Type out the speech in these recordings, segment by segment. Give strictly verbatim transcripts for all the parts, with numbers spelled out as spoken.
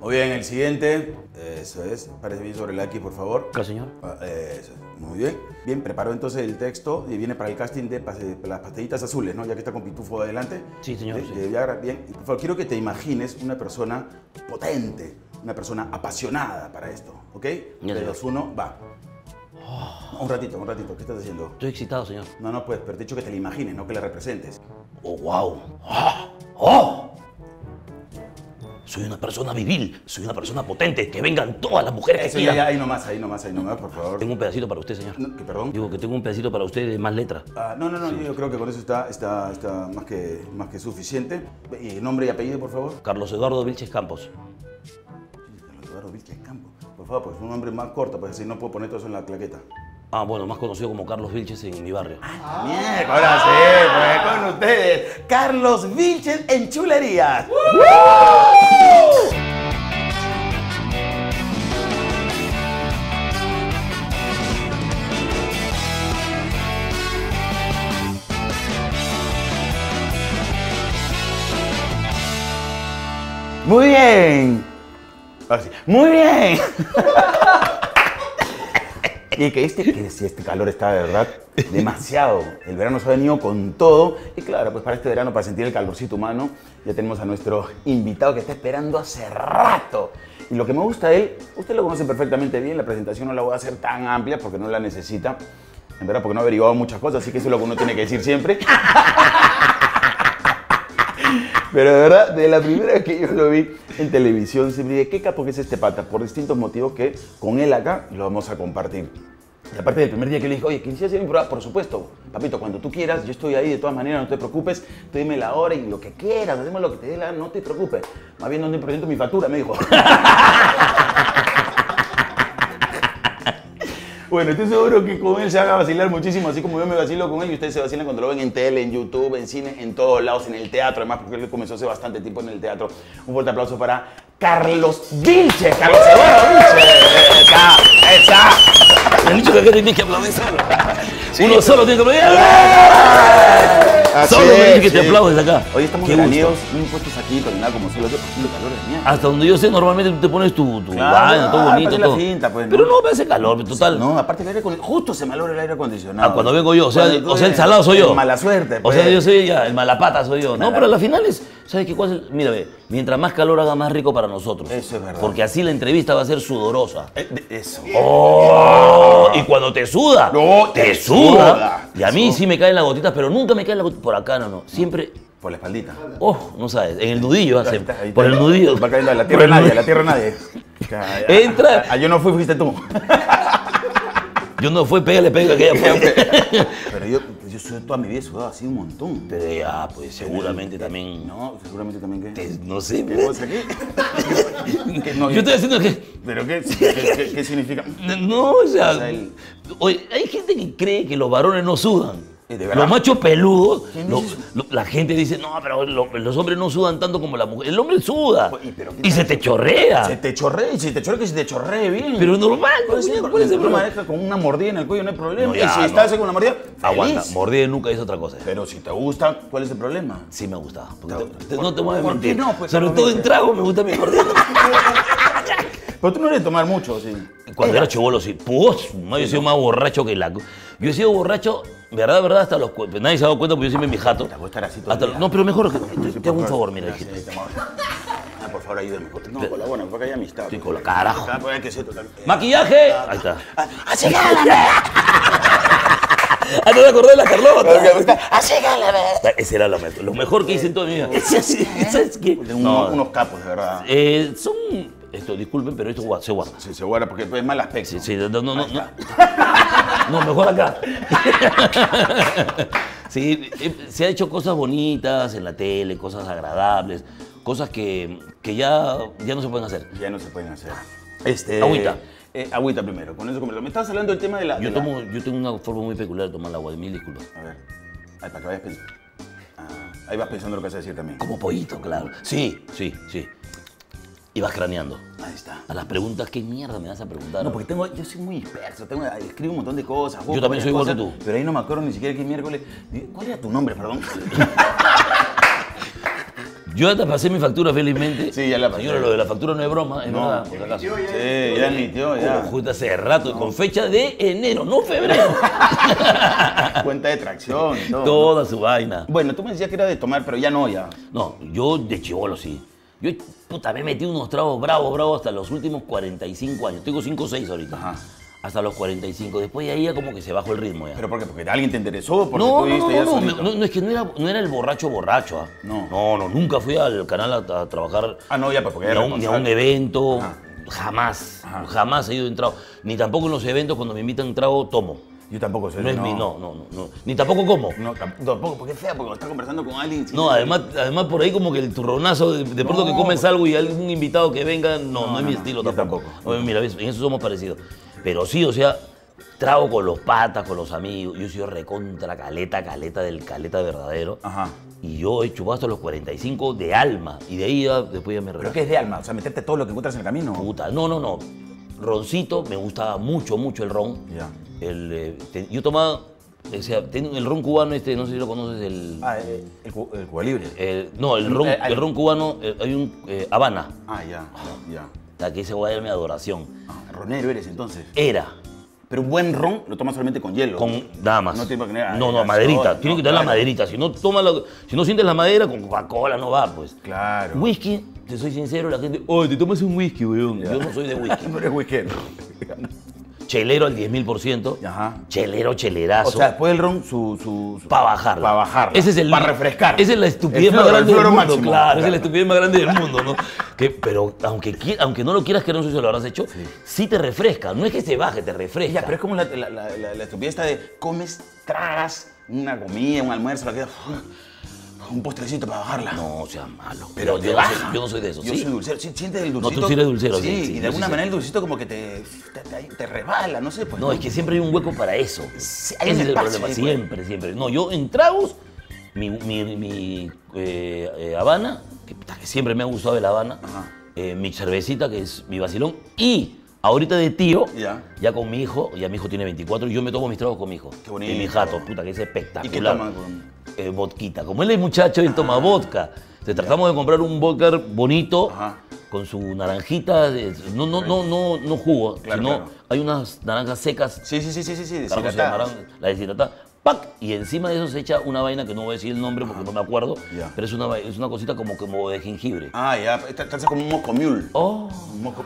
Muy bien, el siguiente. Eso es. Parece bien sobre la X, por favor. Claro, señor. Eso. Muy bien. Bien, preparó entonces el texto y viene para el casting de las pastillitas azules, ¿no? Ya que está con Pitufo adelante. Sí, señor. Eh, Sí. eh, ya, bien. Por favor, quiero que te imagines una persona potente, una persona apasionada para esto, ¿ok? Ya, De dos, uno, va. Oh. Un ratito, un ratito. ¿Qué estás haciendo? Estoy excitado, señor. No, no, pues, pero te he dicho que te la imagines, no que la representes. Oh, wow. ¡Oh! ¡Oh! Soy una persona viril, soy una persona potente, que vengan todas las mujeres Eso, que ya, quieran. ya, ahí nomás, ahí nomás, ahí nomás, por favor. Tengo un pedacito para usted, señor. No, ¿qué, perdón? Digo que tengo un pedacito para usted de más letra. Ah, no, no, no, Sí. yo creo que con eso está, está, está más, que, más que suficiente. ¿Y nombre y apellido, por favor? Carlos Eduardo Vilches Campos. Carlos Eduardo Vilches Campos. Por favor, pues un nombre más corto, pues así no puedo poner todo eso en la claqueta. Ah, bueno, más conocido como Carlos Vilches en mi barrio. Ah, bien, ahora sí, pues con ustedes, Carlos Vilches en Chulerías. Muy bien. Ahora sí. Muy bien. Y que este, que si este calor está de verdad demasiado. El verano se ha venido con todo. Y claro, pues para este verano, para sentir el calorcito humano, ya tenemos a nuestro invitado que está esperando hace rato. Y lo que me gusta de él, usted lo conoce perfectamente bien, la presentación no la voy a hacer tan amplia porque no la necesita. En verdad, porque no ha averiguado muchas cosas, así que eso es lo que uno tiene que decir siempre. Pero de verdad, de la primera vez que yo lo vi en televisión, siempre dije, ¿qué capo que es este pata? Por distintos motivos que con él acá lo vamos a compartir. Y aparte del primer día que le dije, oye, quisiera hacer un programa, por supuesto, papito, cuando tú quieras, yo estoy ahí de todas maneras, no te preocupes, tú dime la hora y lo que quieras, hacemos lo que te dé la gana, no te preocupes. Más bien, ¿dónde presento mi factura? Me dijo. Bueno, estoy seguro que con él se van a vacilar muchísimo, así como yo me vacilo con él y ustedes se vacilan cuando lo ven en tele, en YouTube, en cine, en todos lados, en el teatro, además porque él comenzó hace bastante tiempo en el teatro. Un fuerte aplauso para Carlos Vilches, Carlos Eduardo Vilches. ¡Esa! ¡Esa! Me han dicho que acá tienes que aplaudir solo. Sí, Uno solo tiene que aplaudir. Así Solo me dice es, que te sí. aplaudes acá. Hoy estamos Qué veraniegos, gusto. no impuestos aquí, pero nada como solo yo, haciendo calor de mierda. Hasta donde yo sé, normalmente tú te pones tu, tu Claro, baño, todo ah, bonito, pase la todo. cinta, pues, ¿no? Pero no me hace calor, total. No, aparte el aire acondicionado, justo se malogra el aire acondicionado. Ah, cuando vengo yo, o sea, Cuando tú o sea, el eres salado soy yo. el mala suerte, O pues. sea, yo soy ya, el malapata soy yo. No, Mala- pero a las finales, ¿sabes qué cosa? Mira, ve, mientras más calor haga, más rico para nosotros. Eso es verdad. Porque así la entrevista va a ser sudorosa. Eh, de- Eso. ¡Oh! Y cuando te suda, No, te, te suda. suda. Y a mí Eso. sí me caen las gotitas, pero nunca me caen las gotitas. Por acá no, no. Siempre, Por la espaldita. oh, no sabes, en el nudillo Ahí hace. está, ahí Por está. el nudillo. Va cayendo a la Por tierra el de nadie, a nudillo. la tierra de nadie. Entra. Ah, yo no fui, fuiste tú. Yo no fue, pégale, pégale, que ella fue. Pero yo, yo soy toda mi vida he sudado así un montón. Pero ya, pues seguramente también. No, seguramente también que. te- no sé, ¿Qué pero- cosa aquí? ¿Qué- no, Yo estoy haciendo que. ¿Pero qué, qué, qué- qué significa? No, o sea. O sea, el- Oye, hay gente que cree que los varones no sudan. ¿De verdad? Los machos peludos, ¿Quién lo- dice eso? lo- la gente dice, no, pero lo- los hombres no sudan tanto como la mujer. El hombre suda. ¿Y pero qué Y se tal? te chorrea. Se te chorrea, y si te chorrea, que se te chorree bien. Pero normal, ¿Cuál es ¿cuál el es- cuál es el problema? problema? Deja con una mordida en el cuello, no hay problema. No, y ya, si no. estás con una mordida, Aguanta, feliz. mordida nunca es otra cosa. Pero si te gusta, ¿cuál es el problema? Sí me gusta. porque Te- te- te- ¿por- no te voy a por qué mentir. no, pues, Sobre Carlos todo en Vilches? trago me gusta mi mordida. Pero tú no eres de tomar mucho, sí. Cuando era chivolo, sí. Pues, no, yo he sido más borracho que la... Yo he sido borracho, verdad, verdad, hasta los... cu- Nadie se ha dado cuenta porque yo siempre me jato. Te voy a estar así todo el Hasta- día. No, pero mejor, que- te, Sí, te hago un por favor, mira, hijito. Sí, te amo. Ah, por favor, ayúdame. No, colabora, porque hay amistad. Estoy con la carajo. Ah, pues hay que ser total. ¡Maquillaje! Ahí está. ¡Así gálame! Ah, no te acordé de la Carlota. ¡Así gálame! Ese era lo mejor, lo mejor que hice en toda mi vida. ¿Sabes qué? Tengo No, unos, unos capos, de verdad. eh, son... Esto, disculpen, pero esto gua- se guarda. Sí, se guarda porque es mal aspecto. Sí, sí, no, no, no. No, no mejor acá. Sí, eh, se ha hecho cosas bonitas en la tele, cosas agradables, cosas que, que ya, ya no se pueden hacer. Ya no se pueden hacer. Este, Agüita. Eh, agüita primero. Con eso, como me estabas hablando del tema de la. Yo, de la- tomo, yo tengo una forma muy peculiar de tomar el agua, de mil disculpas. A ver. Ahí, para que vayas pensando. Ah, ahí vas pensando lo que vas a decir también. Como pollito, claro. Sí, sí, sí. Y vas craneando. Ahí está. A las preguntas, ¿qué mierda me vas a preguntar? No, porque tengo, yo soy muy disperso, tengo, escribo un montón de cosas. busco Yo también varias soy igual cosas, que tú. Pero ahí no me acuerdo ni siquiera qué miércoles. ¿Cuál era tu nombre, perdón? Yo ya te pasé mi factura felizmente. Sí, ya la pasé. Señora, lo de la factura no es broma, es No. verdad, por si acaso. Sí, ya admitió, ya. Como justo hace rato, con fecha de enero, no febrero. Cuenta de tracción y todo. Toda su vaina. Bueno, tú me decías que era de tomar, pero ya no, ya. No, yo de chivolo sí. Yo, puta, me he metido unos tragos bravos, bravos hasta los últimos cuarenta y cinco años. Tengo cinco o seis ahorita. Ajá. Hasta los cuarenta y cinco. Después de ahí ya como que se bajó el ritmo ya. ¿Pero por qué? ¿Porque alguien te interesó? ¿Porque No, tú no, viste no, ya no, solito? no, no, es que no era, no era el borracho borracho. ¿ah? No. No, no, nunca fui al canal a, a trabajar Ah, no, ya, pues porque ni era a, un, ni a un responsable. evento. Ajá. Jamás, Ajá. jamás he ido en trago. Ni tampoco en los eventos cuando me invitan trago, tomo. Yo tampoco sé. No es mi, no, no, no, no. Ni tampoco como. No, tam- tampoco, porque es fea, porque estás conversando con alguien. sí. No, además, además por ahí como que el turronazo, de, de pronto No. que comes algo y algún invitado que venga, no, no, No, es no, mi no, estilo yo tampoco. tampoco. No, mira, ves, en eso somos parecidos. Pero sí, o sea, trago con los patas, con los amigos. Yo soy recontra caleta, caleta del caleta verdadero. Ajá. Y yo he chupado hasta los cuarenta y cinco de alma. Y de ahí ya, después ya me ¿Pero relajé. qué es de alma? O sea, meterte todo lo que encuentras en el camino. Puta, no, no, no. Roncito, me gustaba mucho, mucho el ron. Ya. El, eh, te- yo tomaba, o sea, ten- el ron cubano este, no sé si lo conoces, el... Ah, eh, el, cu- el Cuba Libre. el- no, el ron, Eh, el- el ron cubano, eh, hay un eh, Habana, Ah, ya, ya. la que ese guay era mi adoración. Ah, ronero eres entonces. Era, Pero un buen ron lo tomas solamente con hielo. con nada más. No tiene que tener- No, no, ah, maderita. no, Tiene que tener la claro. maderita. Si no, toma la- si no sientes la madera, con Coca-Cola no va, pues. Claro. Whisky, te soy sincero, la gente, oye, te tomas un whisky, weón. Yo no soy de whisky. No eres whiskero. Chelero al diez mil por ciento. Ajá. Chelero, chelerazo. O sea, después del ron, su... su, su Para bajarla. Para bajarla. Ese es el, Para refrescar. Esa es la estupidez El más floro, grande el del floro mundo, máximo. claro. Esa es la estupidez más grande del mundo, ¿no? Que, pero aunque, qui- aunque no lo quieras que no sé si lo habrás hecho, sí. te refresca. No es que se baje, te refresca. Ya, pero es como la, la, la, la, la estupidez esta de comes, tragas una comida, un almuerzo, la que un postrecito para bajarla. No, sea malo. Pero yo, te yo no baja. soy, yo no soy de eso. Yo ¿sí? soy dulcero. ¿Sí- ¿Sientes el No, tú dulcito? sí eres dulcero, Sí, sí, sí, y yo de sí alguna sé. manera el dulcito como que te, te, te, te rebala, no sé. Pues, No, es que siempre hay un hueco para eso. Sí, Ese hay un es el espacio problema. ahí, pues. Siempre, siempre. No, yo en tragos, mi, mi, mi eh, eh, Habana, que, puta, que siempre me ha gustado de la Habana, Ajá. eh, mi cervecita, que es mi vacilón, y ahorita de tío, Ya. ya con mi hijo, ya mi hijo tiene veinticuatro, y yo me tomo mis tragos con mi hijo. Qué bonito. Y mi jato, puta, que es espectacular. ¿Y qué toman con...? Eh, vodquita. Como él es muchacho, él toma vodka. Entonces, tratamos de comprar un vodka bonito, Ajá. con su naranjita, de- no, no, no, no, no jugo, Claro, sino claro. hay unas naranjas secas, Sí, sí, sí, sí, sí, sí, carajo, se deshidratadas. llamarán, la deshidratada, ¡pac! Y encima de eso se echa una vaina que no voy a decir el nombre porque no me acuerdo, Ya. pero es una, vai- es una cosita como, como de jengibre. Ah, ya, esta esta es como un moscomiul. ¡Oh! Un moco...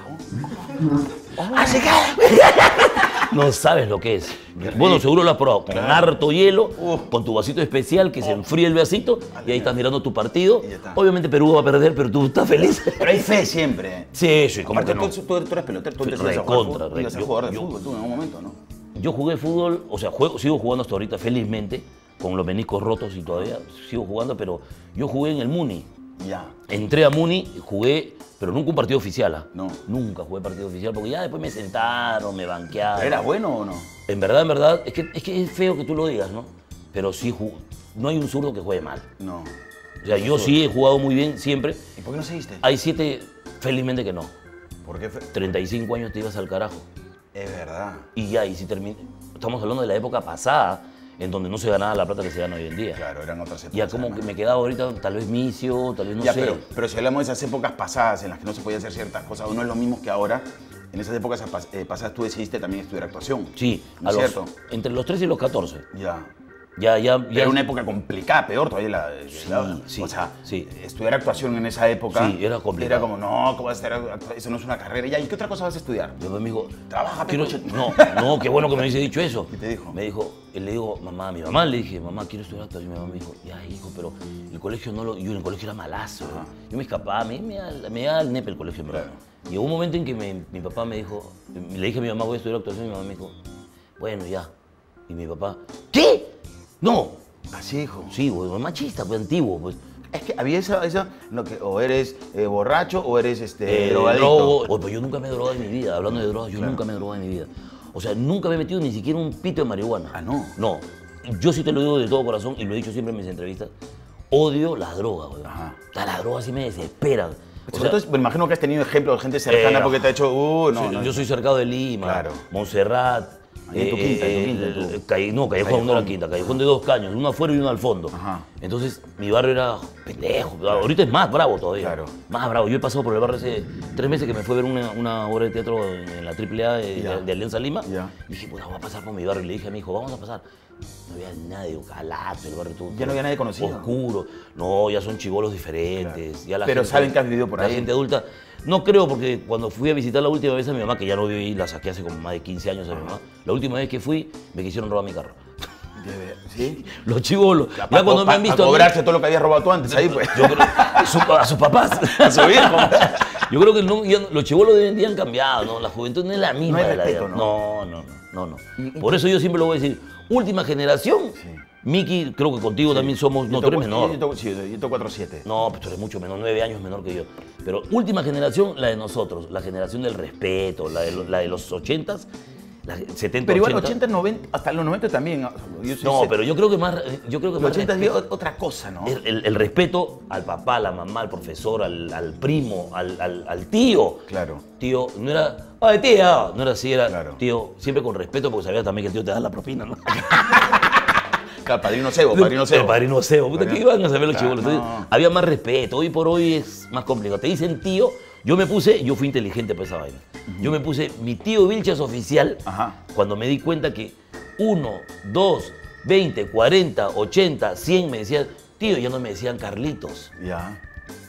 No sabes lo que es. Bueno, seguro lo has probado. Con harto hielo, Uf. con tu vasito especial, que se enfría el vasito, y ahí estás mirando tu partido. Y ya está. Obviamente Perú va a perder, pero tú estás feliz. Pero hay fe siempre. Sí, sí, como Aparte, que no. tú, tú, tú eres pelotero, tú Sí, empezaste a jugar recontra, fútbol, ibas a re- ser jugador de yo- fútbol tú en algún momento, ¿no? Yo jugué fútbol, o sea, juego, sigo jugando hasta ahorita, felizmente, con los meniscos rotos y todavía sigo jugando, pero yo jugué en el Muni. Ya. Entré a Muni, jugué, pero nunca un partido oficial. ¿ah? No. Nunca jugué partido oficial, porque ya después me sentaron, me banquearon. ¿Era bueno o no? En verdad, en verdad, es que, es que es feo que tú lo digas, ¿no? Pero sí, ju- no hay un zurdo que juegue mal. No. O sea, yo sí he jugado muy bien siempre. ¿Y por qué no seguiste? Hay siete, felizmente que no. ¿Por qué fue? treinta y cinco años te ibas al carajo. Es verdad. Y ya, y si termina... Estamos hablando de la época pasada, en donde no se ganaba la plata que se gana hoy en día. Claro, eran otras épocas. Ya como que además. me quedaba ahorita, tal vez misio, tal vez no ya, sé. pero, pero si hablamos de esas épocas pasadas en las que no se podía hacer ciertas cosas, o no es lo mismo que ahora, en esas épocas pas- eh, pasadas tú decidiste también estudiar actuación. Sí, ¿No a es los- cierto? entre los trece y los catorce. Ya. Ya, ya, ya. Era una época complicada, peor todavía la, la- sí, o sea, sí. estudiar actuación en esa época Sí, era complicado. era como, no, ¿cómo vas a estudiar actuación? Eso no es una carrera. Ya, ¿y qué otra cosa vas a estudiar? Mi papá me dijo, Trabaja, pe, quiero- coche. No, no, qué bueno que me hubiese dicho eso. ¿Qué te dijo? Me dijo, y le digo, mamá, a mi mamá le dije, mamá, quiero estudiar actuación. Mi mamá me dijo, ya, hijo, pero el colegio no lo... Yo en el colegio era malazo. Ajá. Yo me escapaba, me, me, da- me da el nepe el colegio, en verdad. Claro. Llegó un momento en que me- mi papá me dijo, le dije a mi mamá, voy a estudiar actuación, y mi mamá me dijo, bueno, ya. Y mi papá, ¿qué? No. Así, hijo. Sí, güey, machista, pues antiguo, pues. Es que había esa, esa no, que o eres eh, borracho o eres este, Eh, drogadicto. drogo- Oye, pero yo nunca me he drogado en mi vida. Hablando de drogas, yo nunca me he drogado en mi vida. O sea, nunca me he metido ni siquiera un pito de marihuana. Ah, ¿no? No. Yo sí te lo digo de todo corazón y lo he dicho siempre en mis entrevistas. Odio las drogas, güey. Ajá. O sea, las drogas sí me desesperan. O sea, Entonces, me imagino que has tenido ejemplos de gente cercana Eh, porque te ha hecho, uh, no, soy- no, yo soy cercado de Lima, Claro. Montserrat, Ahí en tu quinta, en tu quinta, en tu- eh, calle- no, Callejón, Callejón. no era quinta, Callejón de dos caños, uno afuera y uno al fondo. Ajá. Entonces mi barrio era pendejo, ahorita es más bravo todavía. Claro. Más bravo. Yo he pasado por el barrio hace tres meses que me fue a ver una, una obra de teatro en, en la triple A de, Ya. de, de Alianza Lima. Ya. Y dije, puta, voy a pasar por mi barrio. Y le dije a mi hijo, vamos a pasar. No había nadie, un calato, el barrio todo. Ya no había nadie conocido. Oscuro. No, ya son chibolos diferentes. Claro. Ya la Pero gente- saben que has vivido por la ahí. gente adulta. No creo, porque cuando fui a visitar la última vez a mi mamá, que ya no vive ahí, la saqué hace como más de quince años a mi mamá. La última vez que fui, me quisieron robar mi carro. ¿Sí? Los chibolos. Ya Pa- cuando me pa- han visto. a a mí- cobrarse todo lo que habías robado tú antes ahí, pues. yo creo, su- a sus papás, a su viejo. Yo creo que no- ya no- los chibolos de hoy en día han cambiado, ¿no? La juventud no es la misma. No hay de la respeto, de- ¿no? No, no, no, no. Y- y- Por eso yo siempre lo voy a decir. Última generación. Sí. Miki, creo que contigo también somos. No, Yo tú eres toco- menor. Yo toco, sí, yo toco cuatro siete. No, pues tú eres mucho menor, nueve años menor que yo. Pero última generación, la de nosotros, la generación del respeto, la de, lo- la de los ochentas, la setenta, Pero igual ochenta. ochenta, noventa, hasta los noventa también. Yo soy No, set- pero yo creo que más, yo creo que los más ochenta es respeto- otra cosa, ¿no? El, el- el respeto al papá, a la mamá, al profesor, al, al primo, al, al- al tío. Claro. Tío, no era, ay tía, no era así, era Claro. tío, siempre con respeto porque sabía también que el tío te da la propina, ¿no? Claro, padrino cebo, padrino El cebo. padrino cebo, puta, ¿qué Padrino- iban a saber los Claro, chibolos? Entonces, no. había más respeto, hoy por hoy es más complicado. Te dicen tío, yo me puse, yo fui inteligente para esa vaina. Yo me puse, mi tío Vilcha es oficial, Ajá. cuando me di cuenta que uno, dos, veinte, cuarenta, ochenta, cien me decían, tío, ya no me decían Carlitos. Ya.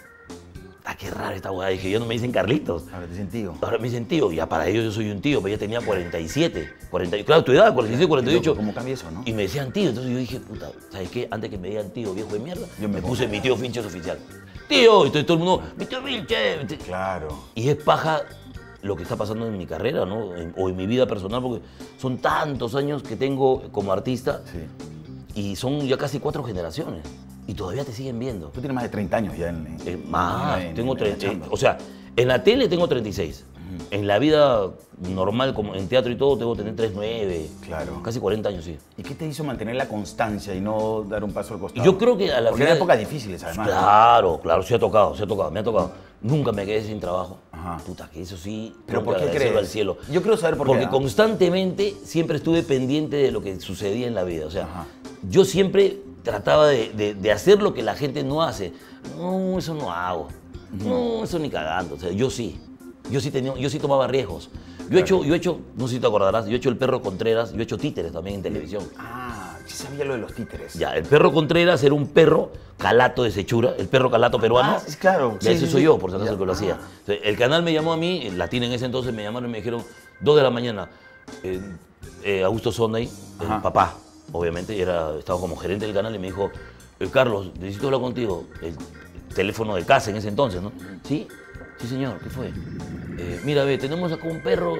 Ah, qué raro esta hueá, dije, ya no me dicen Carlitos. Ahora te dicen tío. Ahora me dicen tío, ya para ellos yo soy un tío, pero ya tenía cuarenta y siete, cuarenta, claro, tu edad, cuarenta y siete, cuarenta y ocho. ¿Cómo cambia eso, no? Y me decían tío, entonces yo dije, puta, ¿sabes qué? Antes que me digan tío, viejo de mierda, Yo me me, pongo. puse mi tío Finches oficial. Tío, y todo, todo el mundo, mi tío Finches. Claro. Y es paja lo que está pasando en mi carrera, ¿no? En- o en mi vida personal, porque son tantos años que tengo como artista Sí. y son ya casi cuatro generaciones. Y todavía te siguen viendo. Tú tienes más de treinta años ya en. en- Eh, más, en- tengo en la treinta, chamba. o sea, en la tele tengo treinta y seis. En la vida normal, como en teatro y todo, tengo que tener treinta y nueve. Claro. Casi cuarenta años, sí. ¿Y qué te hizo mantener la constancia y no dar un paso al costado? Yo creo que a la Porque final- eran épocas difíciles, además. Claro, claro, sí ha tocado, sí ha tocado, me ha tocado. Nunca me quedé sin trabajo. Ajá. Puta, que eso sí, ¿Pero tengo por que qué agradecerlo crees? al cielo. Yo quiero saber por qué, Porque ¿ah? constantemente siempre estuve pendiente de lo que sucedía en la vida. O sea, Ajá. yo siempre trataba de, de- de hacer lo que la gente no hace. No, eso no hago. No, eso ni cagando. O sea, yo sí. Yo sí, tenía, yo sí tomaba riesgos. Yo he hecho, yo he hecho, no sé si te acordarás, yo he hecho El Perro Contreras, yo he hecho títeres también en televisión. Ah, sí sabía lo de los títeres. Ya, el perro Contreras era un perro calato de Sechura, el perro calato peruano. Ah, sí, claro. Ya, Sí, ese sí, soy sí. yo, por si acaso Ya. que lo hacía. Ah. Entonces, el canal me llamó a mí, Latina en ese entonces me llamaron y me dijeron, dos de la mañana, eh, eh, Augusto Sonday, el Ajá. papá, obviamente, era, estaba como gerente del canal y me dijo, eh, Carlos, necesito hablar contigo. El teléfono de casa en ese entonces, ¿no? Sí, sí señor, ¿qué fue? "Eh, mira, ve, tenemos acá un perro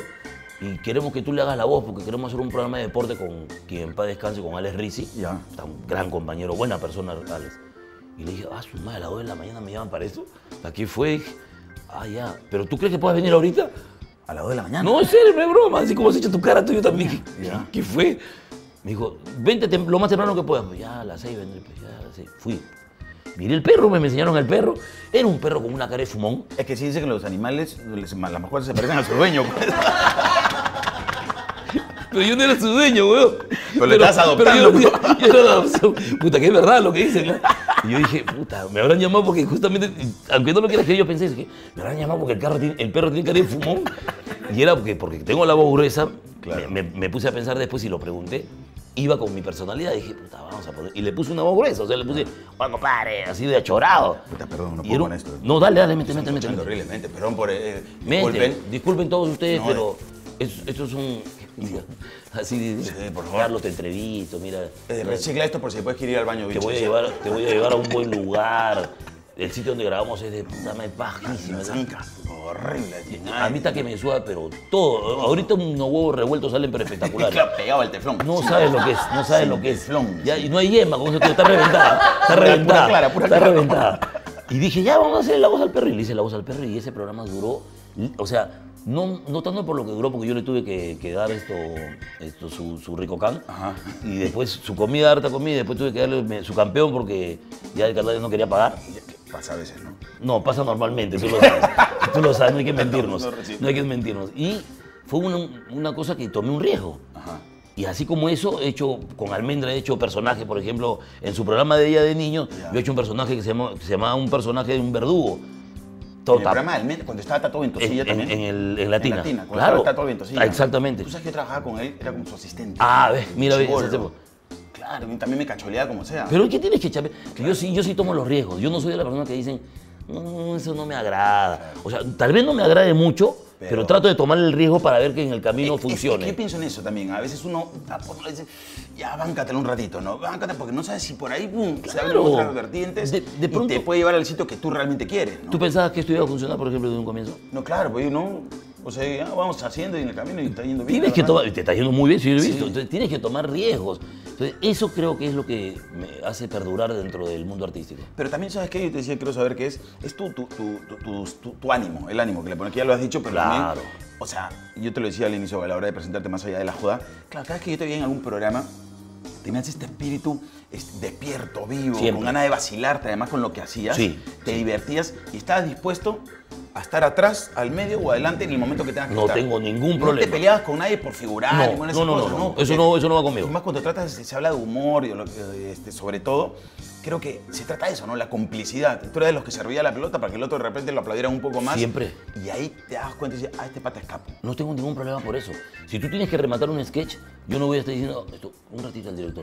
y queremos que tú le hagas la voz porque queremos hacer un programa de deporte con quien en paz descanse, con Alex Rizzi. Ya. Está un gran compañero, buena persona, Alex. Y le dije, ah, su madre, a las dos de la mañana me llaman para eso. Aquí fue, dije, ah, ya. ¿Pero tú crees que puedas venir ahorita? A las dos de la mañana. No, en serio, no es broma. Así como has hecho tu cara, tú yo también. Ya. ¿Qué fue? Me dijo, vente tem- lo más temprano que puedas. Pues ya a las seis vendré, pues ya a las seis. Fui. Miré el perro, me enseñaron el perro. Era un perro con una cara de fumón. Es que sí dice que los animales, les- a lo mejor se parecen a su dueño. pues. Pero yo no era su dueño, weón. Pero le estás adoptando, Pero yo, ¿no? yo era la adopción. Puta, que es verdad lo que dicen, ¿no? Y yo dije, puta, me habrán llamado porque justamente, aunque no lo quieras creer, yo pensé, dije, me habrán llamado porque el, carro tiene- el perro tiene cara de fumón. Y era porque, porque tengo la voz gruesa. Claro. Me, me- me puse a pensar después y lo pregunté. Iba con mi personalidad y dije, puta, vamos a poner. Y le puse una voz gruesa, o sea, le puse, bueno, compadre, así de achorado. Puta, perdón, no Y puedo era con un- esto. No, dale, dale, mete, mete, mete. Escuchando mete. horriblemente, perdón por... Eh, Mente, disculpen. disculpen todos ustedes, No, pero es- esto es un... Así, Sí, por favor. Carlos, te entrevisto, mira. Eh, recicla esto por si puedes ir al baño, Te bicho. voy, a llevar, te voy a llevar a un buen lugar. El sitio donde grabamos es de puta madre bajísima. Las incas, horrible. tío. A mí está que me suda, pero todo. Ahorita unos huevos revueltos salen pero espectaculares. Claro, pegado al teflón. No sabes lo que es, no sabes Sí, lo que es. teflón. Ya, y no hay yema, con eso está reventada. Está Pura- reventada. pura clara, pura está clara. reventada. Y dije, ya vamos a hacer la voz al perro. Y le hice la voz al perro y ese programa duró, o sea, no, no tanto por lo que duró, porque yo le tuve que, que dar esto, esto su, su rico can. Ajá. Y después su comida, harta comida, y después tuve que darle me- su campeón porque ya el canal no quería pagar. Pasa a veces, ¿no? No, pasa normalmente, tú lo sabes. Tú lo sabes, no hay que mentirnos. No, no recibo. No hay que mentirnos. Y fue una, una cosa que tomé un riesgo. Ajá. Y así como eso, he hecho, con Almendra he hecho personajes, por ejemplo, en su programa de ella de niños, Ya. yo he hecho un personaje que se llama, que se llamaba un personaje de un verdugo. En el Todo tap- programa del Met, cuando estaba Tato Ventosilla en, también. en, en el, en Latina. En Latina, cuando claro. estaba Tato Ventosilla. Ah, exactamente. Tú sabes que yo trabajaba con él, era como su asistente. Ah, ves, mira, ves, Chibolo. ese tipo. Claro, y también me cacholeaba como sea. Pero ¿qué tienes que echar? Que yo sí, yo sí tomo los riesgos. Yo no soy de la persona que dicen, no, eso no me agrada. O sea, tal vez no me agrade mucho, pero, Pero- trato de tomar el riesgo para ver que en el camino Es- es- funcione. Es que yo pienso en eso también. A veces uno ah, pues, le dice, ya, báncatelo un ratito, ¿no? Báncate porque no sabes si por ahí pum, se abren Claro. otras vertientes De- de pronto- y te puede llevar al sitio que tú realmente quieres, ¿no? ¿Tú pensabas que esto iba a funcionar, por ejemplo, desde un comienzo? No, claro, pues no. O sea, ya vamos haciendo y en el camino y está yendo bien. Tienes que ¿verdad? tomar, te está yendo muy bien, sí lo he Sí. visto. Entonces tienes que tomar riesgos. Entonces, eso creo que es lo que me hace perdurar dentro del mundo artístico. Pero también, ¿sabes qué? Yo te decía, quiero saber qué es. Es tu, tu, tu, tu, tu- tu- tu ánimo, el ánimo que le pones, que ya lo has dicho, pero Claro. también... O sea, yo te lo decía al inicio, a la hora de presentarte más allá de la joda. Claro, cada vez que yo te veía en algún programa, tenías este espíritu este, despierto, vivo, Siempre. con ganas de vacilarte, además con lo que hacías. Sí, Te divertías y estabas dispuesto a estar atrás, al medio o adelante en el momento que tengas que No estar. tengo ningún No problema. te peleabas con nadie por figurar, No, ninguna de no, esas no, cosas, no, no. Porque- Eso no- eso no va conmigo. Y más cuando tratas, se habla de humor y lo que, este, sobre todo, creo que se trata de eso, ¿no? La complicidad. Tú eras de los que servía la pelota para que el otro de repente lo aplaudiera un poco más. Siempre. Y ahí te das cuenta y dices, ah, este pata es capo. No tengo ningún problema por eso. Si tú tienes que rematar un sketch, yo no voy a estar diciendo, esto, un ratito al director.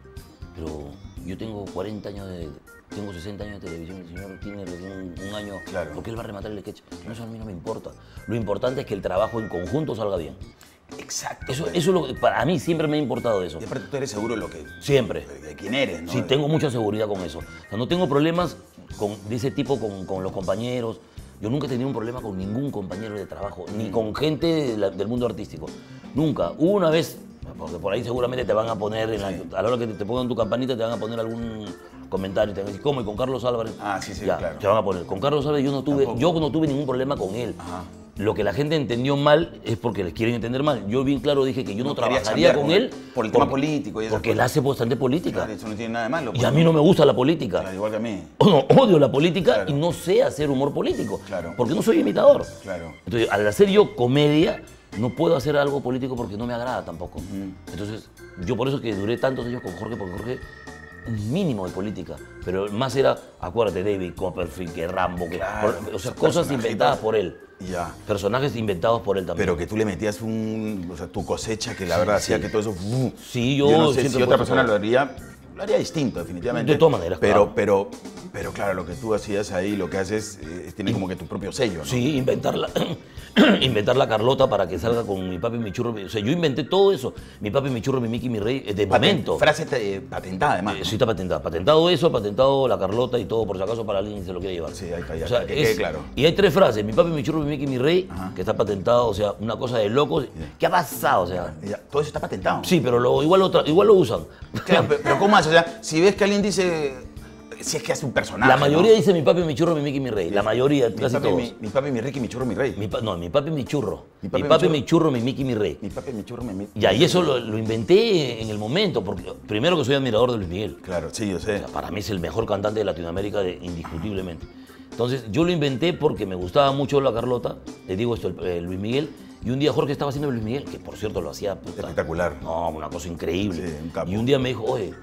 Pero yo tengo cuarenta años de... Tengo sesenta años de televisión, el señor tiene recién un, un año. Claro. ¿Por qué él va a rematar el sketch? No, eso a mí no me importa. Lo importante es que el trabajo en conjunto salga bien. Exacto. Eso, pues. eso es lo que, para mí siempre me ha importado eso. Y aparte tú eres seguro de lo que... Siempre. de quién eres, ¿no? Sí, tengo mucha seguridad con eso. O sea, no tengo problemas con, de ese tipo con, con los compañeros. Yo nunca he tenido un problema con ningún compañero de trabajo, ni con gente de la- del mundo artístico. Nunca. Hubo una vez, porque por ahí seguramente te van a poner, en la- Sí. a la hora que te, te pongan tu campanita, te van a poner algún comentario. Te van a decir, ¿cómo? Y con Carlos Álvarez. Ah, sí, sí, Ya, claro. te van a poner. Con Carlos Álvarez yo no tuve, Tampoco. yo no tuve ningún problema con él. Ajá. Lo que la gente entendió mal es porque les quieren entender mal. Yo bien claro dije que yo no, No quería trabajaría chambear con con él. él por el tema político y esas Porque él cosas. hace bastante política. Claro, eso no tiene nada de malo. Y pues, a mí no me gusta la política. Claro, igual que a mí. O no, odio la política Claro. y no sé hacer humor político. Claro. Porque no soy imitador. Claro. Entonces, al hacer yo comedia, no puedo hacer algo político porque no me agrada tampoco. Entonces, yo por eso que duré tantos años con Jorge, porque Jorge, un mínimo de política. Pero más era, acuérdate, David Copperfield, que Rambo, que, Claro, por- o sea, esos cosas personajitos. inventadas por él. Ya. Personajes inventados por él también. Pero que tú le metías un, o sea, tu cosecha que la verdad hacía que todo eso... ¡fu! Sí, yo no sé siempre si otra he puesto persona todo. lo haría, lo haría distinto, definitivamente. De todas maneras, Pero, claro. pero, pero claro, lo que tú hacías ahí, lo que haces, eh, tiene como que tu propio sello, ¿no? Sí, inventar la, inventar la Carlota para que salga con mi papi, mi churro. mi- O sea, yo inventé todo eso. Mi papi, mi churro, mi Mickey, mi rey, eh, de Paten- momento. Frase eh, patentada, además. Eh, ¿no? Sí, está patentado. Patentado eso, patentado la Carlota y todo, por si acaso para alguien que se lo quiere llevar. Sí, ahí está, ya, O sea, que quede claro. Y hay tres frases: mi papi, mi churro, mi Mickey, mi rey, Ajá. que está patentado, o sea, una cosa de locos. ¿Qué ha pasado? O sea, Ya, todo eso está patentado. sí, pero lo, igual, lo tra- igual lo usan. Claro, pero, pero ¿cómo haces? O sea, si ves que alguien dice, si es que hace un personaje, La mayoría ¿no? dice mi papi, mi churro, mi Mickey, mi rey. La mayoría, Mi casi papi, todos. mi, mi papi, mi Ricky, mi churro, mi rey. Mi pa- no, mi papi, mi churro. Mi Mi papi, papi, mi mi churro, mi Mickey, mi rey. Mi papi, mi churro, mi... mi- Ya, y eso lo, lo inventé en el momento, porque primero que soy admirador de Luis Miguel. Claro, sí, yo sé. O sea, para mí es el mejor cantante de Latinoamérica de- indiscutiblemente. Entonces yo lo inventé porque me gustaba mucho la Carlota, le digo esto, el, el Luis Miguel, y un día Jorge estaba haciendo Luis Miguel, que por cierto lo hacía puta, Espectacular. No, una cosa increíble. Sí, un capo. Y un día me dijo, oye,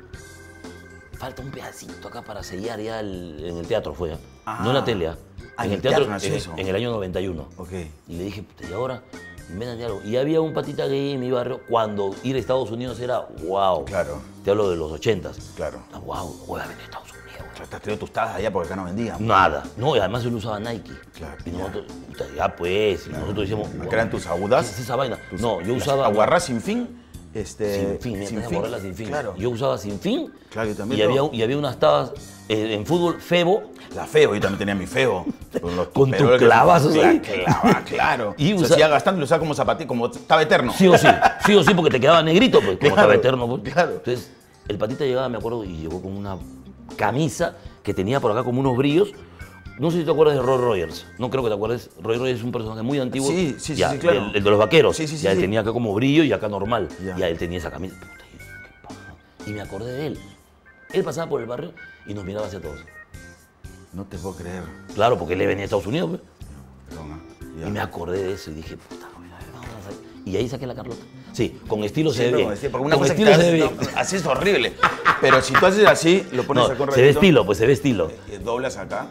falta un pedacito acá para sellar ya el- en el teatro fue, ¿eh? Ah. No en la tele, ¿eh? Ah, en en el el teatro, teatro nació en, eso. en el año noventa y uno. Ok. Y le dije, puta, y ahora, invéntate algo. Y había un patita gay en mi barrio, cuando ir a Estados Unidos era wow. Claro. Te hablo de los ochentas. Claro. Ah, wow, voy a venir a Estados Unidos. O sea, te has traído tus tadas allá porque acá no vendían. Nada. No, y además él usaba Nike. Claro, Y ya. nosotros, puta, ya pues, y nosotros decíamos, Acá eran tus agudas. ¿qué es esa vaina? Tus- No, yo las usaba... Aguarrás sin fin. Este, Sin fin, sin fin. sin fin. Claro. Yo usaba sin fin. Claro, yo también Y había, todo. y había unas tabas eh, en fútbol, Febo. La feo, yo también tenía mi feo. Con, los Con tus tuperoles que- clavazos Cla- ahí. Clava, claro. Y Y se usa- hacía gastando y lo usaba como zapatito, como estaba eterno. Sí o sí, sí o sí, porque te quedaba negrito, pues, como Claro, estaba eterno. Pues. claro. Entonces, el patita llegaba, me acuerdo, y llegó con una camisa que tenía por acá como unos brillos. No sé si te acuerdas de Roy Rogers. No creo que te acuerdes. Roy Rogers es un personaje muy antiguo. Sí, sí, sí, Ya, sí, claro. El, el de los vaqueros. Sí, sí, sí, Ya él sí. tenía acá como brillo y acá normal. Ya. Ya él tenía esa camisa. Puta, y, qué paja. Y me acordé de él. Él pasaba por el barrio y nos miraba hacia todos. No te puedo creer. Claro, porque él venía a Estados Unidos. Pues. Perdón, ¿ah? Ya. Y me acordé de eso y dije, puta, vamos a salir. Y ahí saqué la Carlota. Sí, con estilo se ve Siempre bien. con estilo, porque una Con cosa estilo que se te ve haces, bien. no, así es horrible. Pero si tú haces así, lo pones No, acá un se ve ratito, estilo, pues se ve estilo. eh, doblas acá.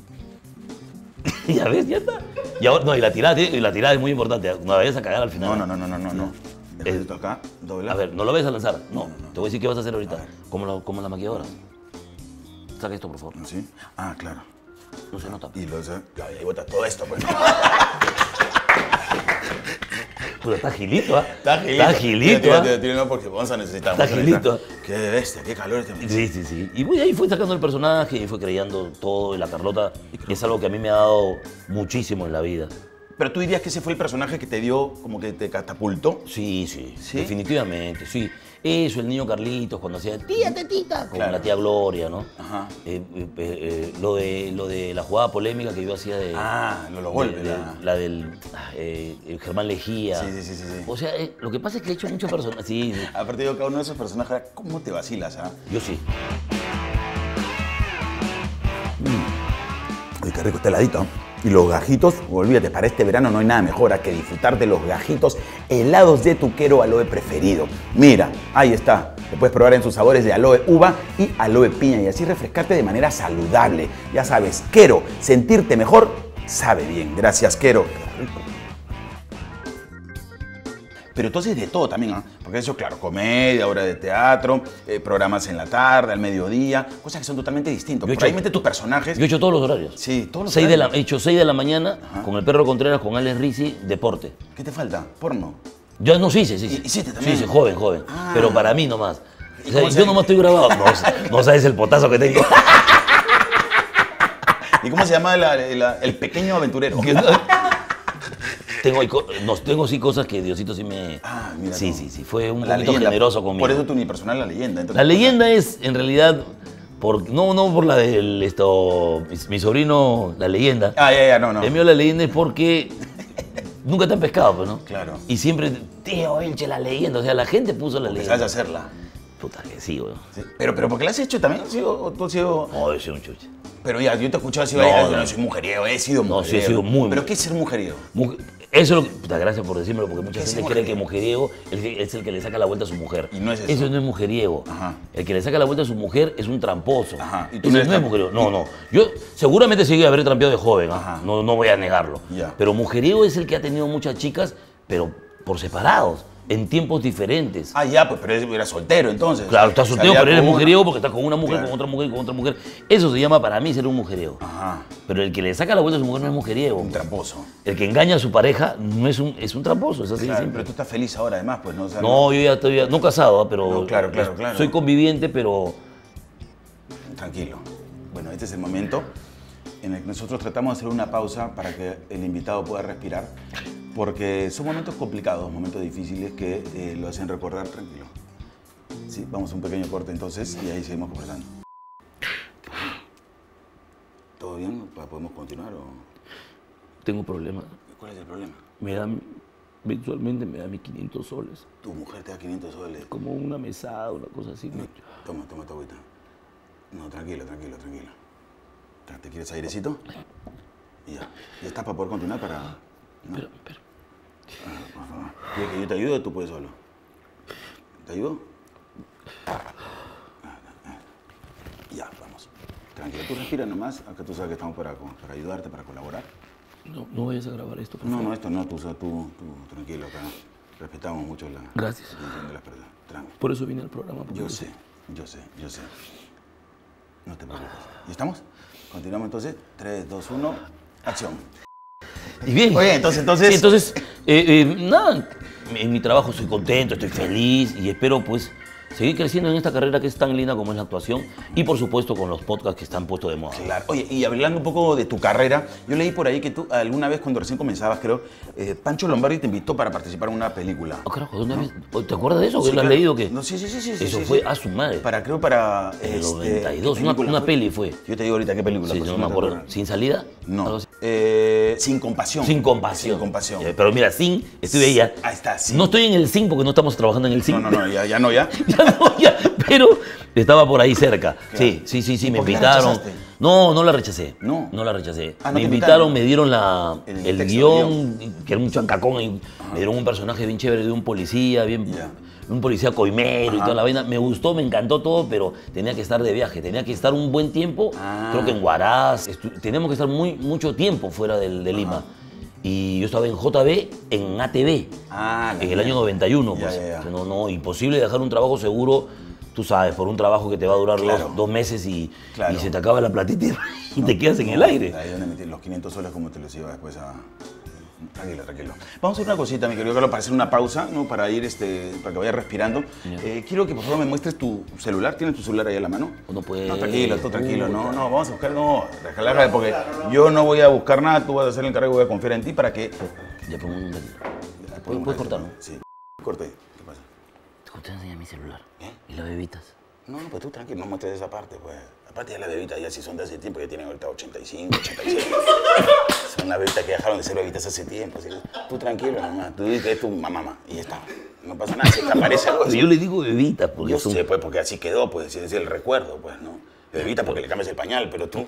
Ya ves, ya está. Y ahora, no, y la tirada, y la tirada es muy importante. No la vayas a cagar al final. No, no, no, no, no, no. no. Deja Eh, esto acá, dobla. A ver, no lo vayas a lanzar. No, No, no, no. te voy a decir qué vas a hacer ahorita. A ver. Como, la, como la maquilladora. Saca esto, por favor. ¿Sí? Ah, claro. No se nota. Y lo hace, y ahí botas todo esto, pues. Puta, está agilito, ¿ah? Está agilito. Está agilito, Tira, ¿ah? tira, tira, no, porque vamos a necesitar. Está agilito. Qué bestia, qué calor este momento. Sí, sí, sí. Y voy ahí fui sacando el personaje y fui creyendo todo. Y la Carlota es algo que a mí me ha dado muchísimo en la vida. Pero tú dirías que ese fue el personaje que te dio, como que te catapultó. Sí, sí, ¿Sí? definitivamente, sí. Eso, el niño Carlitos, cuando hacía tía, tetita, con Claro. la tía Gloria, ¿no? Ajá. Eh, eh, eh, lo, de, lo de la jugada polémica que yo hacía de... Ah, lo- los de- golpes, de- la- la del ah, eh, eh, Germán Lejía. Sí, sí, sí, sí, sí. O sea, eh, lo que pasa es que he hecho muchos personajes. Sí, sí, Aparte de cada uno de esos personajes, ¿cómo te vacilas, ah? yo sí. Uy, qué rico, está heladito. Y los gajitos, olvídate, para este verano no hay nada mejor a que disfrutar de los gajitos helados de tu Quero Aloe preferido. Mira, ahí está. Lo puedes probar en sus sabores de aloe uva y aloe piña y así refrescarte de manera saludable. Ya sabes, Quero, sentirte mejor, sabe bien. Gracias, Quero. Qué rico. Pero entonces de todo también, ¿ah? Porque eso, claro, comedia, obra de teatro, eh, programas en la tarde, al mediodía, cosas que son totalmente distintas. Yo he Por ahí hecho- mete tus personajes. Yo he hecho todos los horarios. Sí, todos los Seis de la, horarios. he hecho seis de la mañana Ajá. con el Perro Contreras, con Alex Rizzi, deporte. ¿Qué te falta? Porno. Yo no, sí, sí, sí. ¿Y- hiciste también? Sí, sí, joven, joven. Ah. Pero para mí nomás. ¿Y O sea, cómo se- yo nomás estoy grabado. No, no sabes el potazo que tengo. ¿Y cómo se llama la- la- el pequeño aventurero? Que no- tengo, ahí co- no, tengo sí cosas que Diosito sí me... Ah, mira Sí, tú. sí, sí. Fue un La poquito leyenda. generoso conmigo. Por eso tu unipersonal, la leyenda. entre La otras leyenda es, en realidad, por, no, no por la del esto, mi, mi sobrino, la leyenda. cosas. Ah, ya, ya, no, no. El mío la leyenda es porque nunca te han pescado, pues, ¿no? Claro. Y siempre, tío, Elche, la leyenda. O sea, la gente puso la Que leyenda. sabes hacerla. Puta que sí, weón. Sí. Pero, pero porque la has hecho también, ¿has sido, o tú has sido... No, yo soy un chuche. Pero ya, yo te he escuchado decir, No, "Ay, yo no. no soy mujeriego, he sido No, mujeriego. sí, he sido muy- ¿Pero qué es ser mujeriego? Mujer- Eso es lo que, puta, gracias por decírmelo, porque mucha ¿Qué es gente cree que mujeriego? mujeriego es el que- es el que le saca la vuelta a su mujer. Y no es eso. no es mujeriego. Ajá. El que le saca la vuelta a su mujer es un tramposo. Ajá. ¿Y tú Ese no eres no es trampo- mujeriego. No, no. Yo seguramente sí habré trampeado de joven, ¿ah? Ajá. no, no voy a negarlo. Ya. Pero mujeriego es el que ha tenido muchas chicas, pero por separados, en tiempos diferentes. Ah, ya, pues, pero era soltero entonces. Claro, estás soltero, Salía pero eres con una- mujeriego porque estás con una mujer, Claro. con otra mujer, con otra mujer. Eso se llama para mí ser un mujeriego. Ajá. Pero el que le saca la vuelta a su mujer no es mujeriego. Un tramposo. El que engaña a su pareja no es un, es un tramposo, es así de Claro, simple. pero tú estás feliz ahora además, pues, ¿no? O sea, No, yo ya estoy, no casado, ¿ah? Pero No, claro, claro, claro. soy conviviente, pero Tranquilo. Bueno, este es el momento en el que nosotros tratamos de hacer una pausa para que el invitado pueda respirar, porque son momentos complicados, momentos difíciles que eh, lo hacen recordar tranquilo. Sí, vamos a un pequeño corte entonces y ahí seguimos conversando. ¿Todo bien? ¿Podemos continuar o...? tengo problemas. ¿Cuál es el problema? Me dan, mensualmente me da mis quinientos soles. Tu mujer te da quinientos soles. Como una mesada, una cosa así. ¿no? Toma, toma tu agüita. No, tranquilo, tranquilo, tranquilo. ¿Te quieres airecito? Y ya. ¿Ya estás para poder continuar para...? ¿no? Pero, pero, Ah, por favor. ¿Quieres que yo te ayude o tú puedes solo? ¿Te ayudo? Ya, vamos. Tranquilo, tú respira nomás. Acá tú sabes que estamos para, para ayudarte, para colaborar. no, no vayas a grabar esto, por No, favor. no, esto no, tú, tú, tú tranquilo acá. Respetamos mucho la Gracias. la intención de las personas. Tranquilo. Por eso vine al programa. porque- Yo sé, yo sé, yo sé. No te preocupes. ¿Ya estamos? Continuamos entonces. tres, dos, uno, acción. Y bien. Oye, entonces, entonces... Sí, entonces, eh, eh, nada, en mi trabajo estoy contento, estoy feliz y espero pues seguir creciendo en esta carrera que es tan linda como es la actuación y por supuesto con los podcasts que están puestos de moda. Claro. Oye, y hablando un poco de tu carrera, yo leí por ahí que tú alguna vez cuando recién comenzabas, creo, eh, Pancho Lombardi te invitó para participar en una película. Ah, carajo, ¿dónde habías- ¿te acuerdas de eso? Sí, ¿Que lo has claro. leído? Que No, sí, sí, sí, sí, eso sí, fue sí. a su madre. Para, creo, para... En el este, noventa y dos, ¿qué una, película una peli fue. Yo te digo ahorita qué película. Sí, pues, no si me te acuerdo. acuerdas. ¿Sin salida? Algo No. así. Eh, sin compasión. Sin compasión. Sin compasión. Eh, Pero mira, sin, estuve ahí ya. Ahí está, sin. No estoy en el sin porque no estamos trabajando en el sin. No, no, no, ya, ya no, ya. Ya no, ya, pero estaba por ahí cerca. Sí, sí, sí, sí, me por qué la invitaron. rechazaste? No, no la rechacé. No. No la rechacé. Ah, ¿no me te invitaron, invitaron? me dieron la, El el, texto, guión, el que era un chancacón. Y me dieron un personaje bien chévere de un policía, bien, Ya. un policía coimero y Ajá. toda la vaina. Me gustó, me encantó todo, pero tenía que estar de viaje. Tenía que estar un buen tiempo, Ah. creo que en Huaraz. Estu- teníamos que estar muy, mucho tiempo fuera del- de Lima. Y yo estaba en J B, en A T V, Ah, en el año noventa y uno. Ya, Pues. ya, ya. O sea, No, no, imposible dejar un trabajo seguro, tú sabes, por un trabajo que te va a durar Claro. dos, dos meses y, Claro. y se te acaba la platita y te quedas en el aire. Ahí donde metí los quinientos soles, como te los iba después a... Tranquilo, tranquilo. Vamos a hacer una cosita, mi querido Carlos, para hacer una pausa, ¿no? Para ir, este, para que vayas respirando. Eh, quiero que por favor me muestres tu celular. ¿Tienes tu celular ahí a la mano? No puede. No, tranquilo, tú tranquilo. No, no, vamos a buscar, no, relájate, porque yo no voy a buscar nada, tú vas a hacer el encargo, voy a confiar en ti para que... Ya pongo un ¿Puedes, puedes cortarlo? Sí. Corte. ¿Qué pasa? Te enseñar mi celular. ¿Qué? Y las bebitas. No, no, pues tú tranquilo, no muestres esa parte, pues. Aparte ya las bebitas ya sí son de hace tiempo, ya tienen ahorita ochenta y cinco, ochenta y siete. Son las bebitas que dejaron de ser bebitas hace tiempo. Así que tú tranquilo nomás, tú dices que es tu mamá y ya está. No pasa nada, si te aparece algo así. Yo le digo bebitas porque Yo son... sé, pues, porque así quedó, pues, es el recuerdo, pues, ¿no? Bebitas porque le cambias el pañal, pero tú...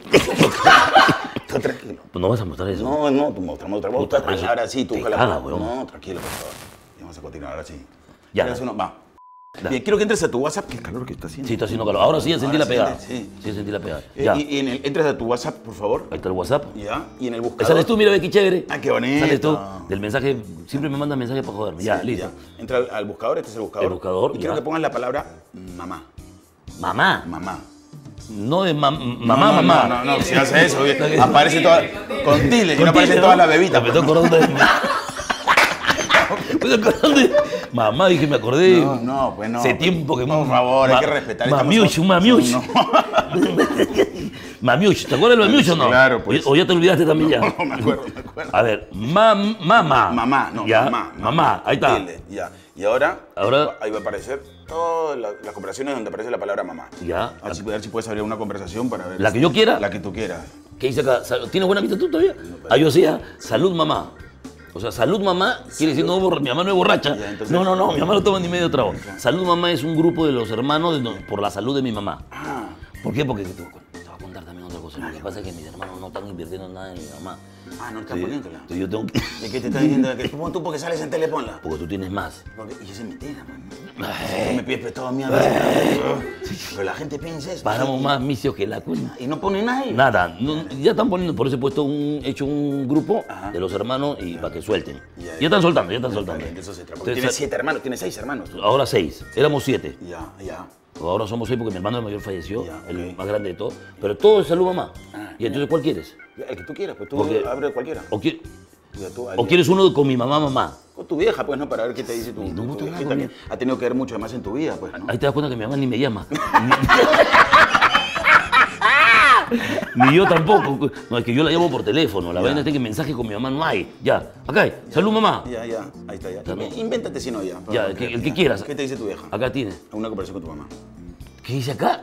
tú tranquilo. Pues no vas a mostrar eso. No, no, tú mostramos otra Puta, voz. eso Ahora sí, tú te ojalá. caga, weón. No, tranquilo, por favor. Vamos a continuar, ahora sí. Ya. ¿Quieres uno? Va. Da. Bien, quiero que entres a tu WhatsApp. Qué calor que está haciendo. Sí, está haciendo calor. Ahora sí ya sentí Ahora la pegada. sí, Sí, sentí la pegada. Eh, Ya. y, y en el, entres a tu WhatsApp, por favor. Ahí está el WhatsApp. Ya. Y en el Ahí buscador. sales tú, mira, ve qué chévere. Ah, qué bonito. Sales tú. Del mensaje, siempre me mandan mensajes para joderme. Ya, Sí, listo. ya. Entra al, al buscador, este es el buscador. El buscador, Y quiero ya. que pongas la palabra mamá. Mamá. Mamá. No de mam- mamá, no, no, mamá. No, no, no, si hace eso, aparece toda. Con tilde, y no Con aparecen tilde, todas ¿no? las bebitas. Me estoy acordando de... Me estoy acordando de... Mamá, dije, me acordé. No, no, pues no. Hace tiempo que... Por favor, hay que respetar. estamos Mamiuch, un con- mamiuch. No. Mamiuch, ¿te acuerdas del mamiuch o no? Claro, pues. O, o ya te olvidaste también ya. No, me acuerdo, me acuerdo. A ver, mam, mamá. Mamá, no, Ya, mamá. Mamá, ahí está. Tilde, ya. Y ahora, Ahora- ahí va a aparecer todas la- las conversaciones donde aparece la palabra mamá. Ya. A ver si, a ver si puedes abrir una conversación para ver. ¿La que yo quiera? La que tú quieras. ¿Qué dice acá? Sal- ¿Tienes buena vista tú todavía? Ah, yo sí, ah, salud mamá. O sea, salud mamá quiere decir no, borra- mi mamá no es borracha. Ya, entonces- No, no, no, mi mamá no toma ni medio trago. Salud mamá es un grupo de los hermanos de no- por la salud de mi mamá. Ah, ¿Por qué? Porque te, te voy a contar también otra cosa. Lo que pasa es que mis hermanos no están invirtiendo nada en mi mamá. ah, no estás Sí. poniéndola. Entonces yo tengo que... ¿De qué te estás diciendo? Que tú, tú porque sales en tele, ponla. Porque tú tienes más. Porque, y yo soy mentira, man. Tú me pides prestado a mí a veces. Pero la gente piensa eso. Paramos más misios que la cuenta. Y no pone nadie. Nada, no- ya están poniendo, por eso he puesto un, hecho un grupo Ajá. de los hermanos y para que suelten. Ya, Ya, ya. están soltando, ya están Está soltando. bien, de eso se trata. Porque Entonces, tienes siete hermanos, tienes seis hermanos. ahora seis, éramos siete. Ya, ya. Ahora somos seis porque mi hermano el mayor falleció, Ya, el ok. más grande de todos. Pero todo es salud mamá. Ah, Y entonces, ¿cuál quieres? Ya, el que tú quieras, pues tú Porque- abre cualquiera. ¿O, qui- Ya, tú, o quieres uno con mi mamá, mamá? Con tu vieja, pues, ¿no? Para ver qué te dice tu, No, no tu tengo viejita, nada con que ha tenido que ver mucho más en tu vida, pues, ¿no? Ahí te das cuenta que mi mamá ni me llama. Ni yo tampoco. No, es que yo la llamo por teléfono. La Ya. vaina es que mensaje con mi mamá no hay. Ya, acá hay. Salud mamá. Ya, ya, ahí está, ya. Ya, no. Invéntate si no, ya. Ya, el que, el que quieras. ¿Qué te dice tu vieja? Acá tiene. Una conversación con tu mamá. ¿Qué dice acá?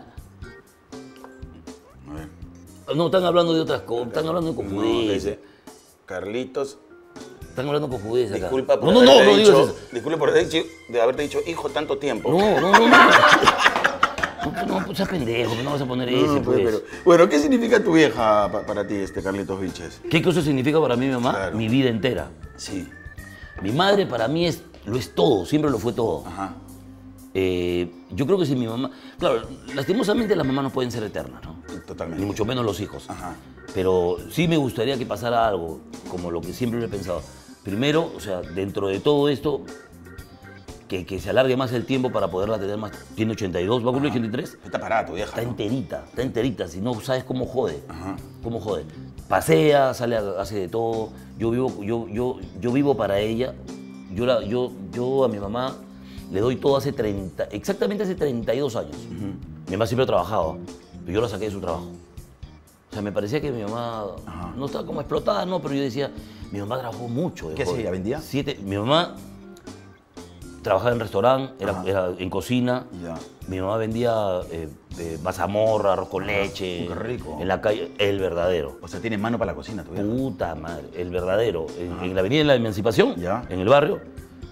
A ver. No, están hablando de otras cosas. Están hablando de No, te cojudeces. dice, Carlitos, Están hablando con cojudeces acá. disculpa por No, no, no, haberte no dicho, digas eso. disculpa por haber dicho- de haberte dicho hijo tanto tiempo. No, no, no, no. No, no, pues seas pendejo, no vas a poner ese, No, pues. pero- bueno, ¿qué significa tu vieja pa- para ti, este Carlitos Vilches? ¿Qué cosa significa para mí mi mamá? Claro. Mi vida entera. Sí. Mi madre para mí es, lo es todo, siempre lo fue todo. Ajá. Eh, yo creo que si mi mamá... Claro, lastimosamente las mamás no pueden ser eternas, ¿no? Totalmente. Ni mucho menos los hijos. Ajá. Pero sí me gustaría que pasara algo, como lo que siempre lo he pensado. Primero, o sea, dentro de todo esto, que, que se alargue más el tiempo para poderla tener más. Tiene ochenta y dos, va a cumplir ochenta y tres. Está parada tu vieja. Está ¿no? enterita, está enterita. Si no sabes cómo jode. Ajá. Cómo jode. Pasea, sale, a- hace de todo. Yo vivo, yo, yo, yo vivo para ella. Yo, la, yo, yo a mi mamá le doy todo hace treinta, exactamente hace treinta y dos años. Mi mamá siempre ha trabajado, pero yo la saqué de su trabajo. O sea, me parecía que mi mamá Ajá. no estaba como explotada, no, pero yo decía, mi mamá trabajó mucho. de ¿Qué joven. hacía? ¿Vendía? Siete, mi mamá trabajaba en restaurante, era, Ajá. era en cocina. Ya. Mi mamá vendía eh, eh, mazamorra, arroz con leche. qué rico. En la calle, el verdadero. O sea, tiene mano para la cocina tu vieja. Puta madre, el verdadero. En, en la avenida de la Emancipación, Ya. en el barrio,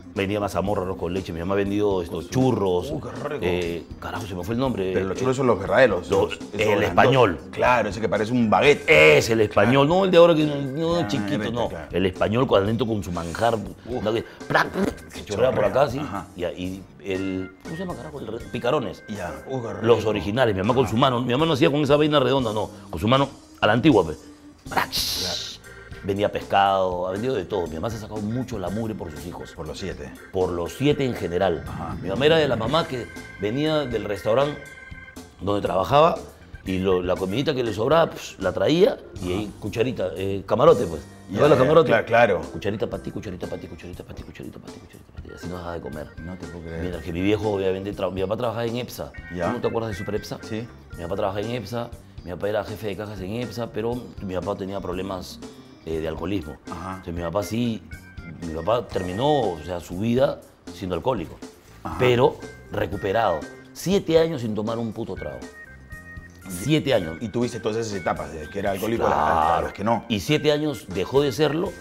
Vendía mazamorra, arroz con leche. Mi mamá ha vendido estos churros. Uh, qué rico. Eh, carajo, se me fue el nombre. Pero los Eh, churros son los verdaderos. los- esos el grandotes. español. Claro, ese que parece un baguette. Es el español, no el de ahora que no, no Ah, chiquito, vete, no. claro. El español con adentro con su manjar. ¿no? Que, ¡prac! Se chorrea por acá, sí. Ajá. Y, y el. ¿Cómo se llama, carajo? El re- picarones. Ya. Uh, qué rico. Los originales, mi mamá con su mano. Mi mamá no hacía con esa vaina redonda, no. Con su mano a la antigua, pues. ¡Prac! Vendía pescado, ha vendido de todo. Mi mamá se ha sacado mucho la mugre por sus hijos. Por los siete. Por los siete en general. Ajá. Mi mamá era de la mamá que venía del restaurante donde trabajaba y lo- la comidita que le sobraba pues, la traía y ahí cucharita, eh, camarote pues. Ya, ¿Sabes los ya, camarotes? claro, claro. Cucharita para ti, cucharita para ti, cucharita para ti, cucharita para ti, cucharita para ti. Así nos dejaba de comer. No te puedo creer. Mira, que mi viejo obviamente, tra- mi papá trabajaba en EPSA. Ya. ¿Tú no te acuerdas de Super EPSA? Sí. Mi papá trabajaba en EPSA, mi papá era jefe de cajas en EPSA, pero mi papá tenía problemas eh, de alcoholismo. Ajá. Entonces mi papá sí, mi papá terminó, o sea, su vida siendo alcohólico, Ajá. pero recuperado. Siete años sin tomar un puto trago. Siete años. Y tuviste todas esas etapas, de que era alcohólico a las- a Claro. las que no. Y siete años dejó de serlo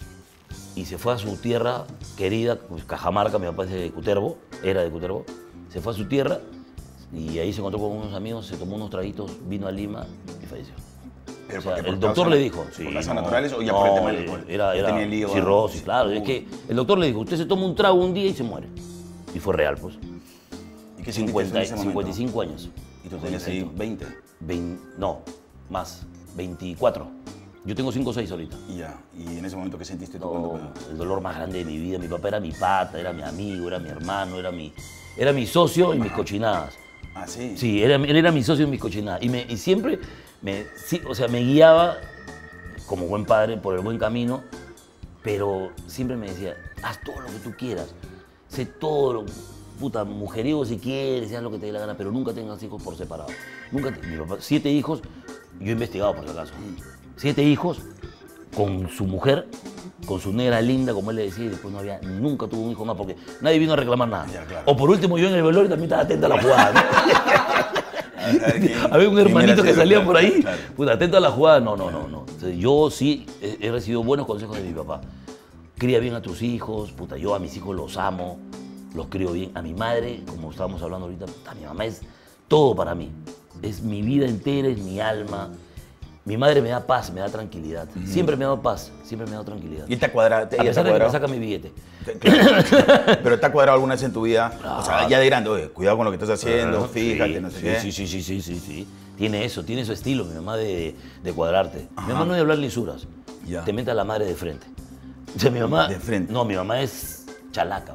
y se fue a su tierra querida, pues, Cajamarca, mi papá es de Cutervo, era de Cutervo. Se fue a su tierra y ahí se encontró con unos amigos, se tomó unos traguitos, vino a Lima y falleció. Pero O sea, porque por el doctor causas- le dijo. ¿Por sí, causas no, naturales o ya no, por el tema del eh, alcohol? Era, Ya era tenía el hígado- cirrosis, claro. Uy. Es que el doctor le dijo, usted se toma un trago un día y se muere. Y fue real, pues. ¿Y qué sentiste cincuenta, en ese momento? cincuenta y cinco años. Y tú tenías ahí veinte. Vein- no, más, veinticuatro. Yo tengo cinco o seis ahorita. Y ya. ¿Y en ese momento qué sentiste tú? No, cuando- el dolor más grande de mi vida. Mi papá era mi pata, era mi amigo, era mi hermano, era mi, era mi socio en mis cochinadas. Ah, sí. Sí, era, él era mi socio en mis cochinadas. Y, me, y siempre, me, sí, o sea, me guiaba como buen padre por el buen camino, pero siempre me decía, haz todo lo que tú quieras, sé todo lo, puta, mujeriego si quieres, haz lo que te dé la gana, pero nunca tengas hijos por separado. Nunca, te- mi papá, siete hijos, yo he investigado por si acaso, siete hijos con su mujer, con su negra linda, como él le decía, y después no había, nunca tuvo un hijo más, porque nadie vino a reclamar nada. Ya, claro. O por último, yo en el velorio también estaba atenta a la jugada, ¿no? A ver, ¿quién- Había un quién hermanito era que ese? salía Claro, por ahí, claro. puta, atento a la jugada. No, no, no, no. Entonces, yo sí he, he recibido buenos consejos de mi papá. Cría bien a tus hijos, puta, yo a mis hijos los amo, los crío bien. A mi madre, como estábamos hablando ahorita, puta, mi mamá es todo para mí. Es mi vida entera, es mi alma. Mi madre me da paz, me da tranquilidad. Siempre me ha dado paz, siempre me ha dado tranquilidad. ¿Y él te ha cuadrado? A ella te ha pesar de que me cuadrado? saca mi billete. Claro. Pero te ha cuadrado alguna vez en tu vida, o sea, Claro. ya de grande, oye, cuidado con lo que estás haciendo, Ajá, fíjate, sí, no sé sí, qué. Sí, sí, sí, sí, sí, sí. Tiene eso, tiene su estilo, mi mamá de, de cuadrarte. Ajá. Mi mamá no es de hablar lisuras. Ya. Te mete a la madre de frente. O sea, mi mamá. De frente. No, mi mamá es chalaca.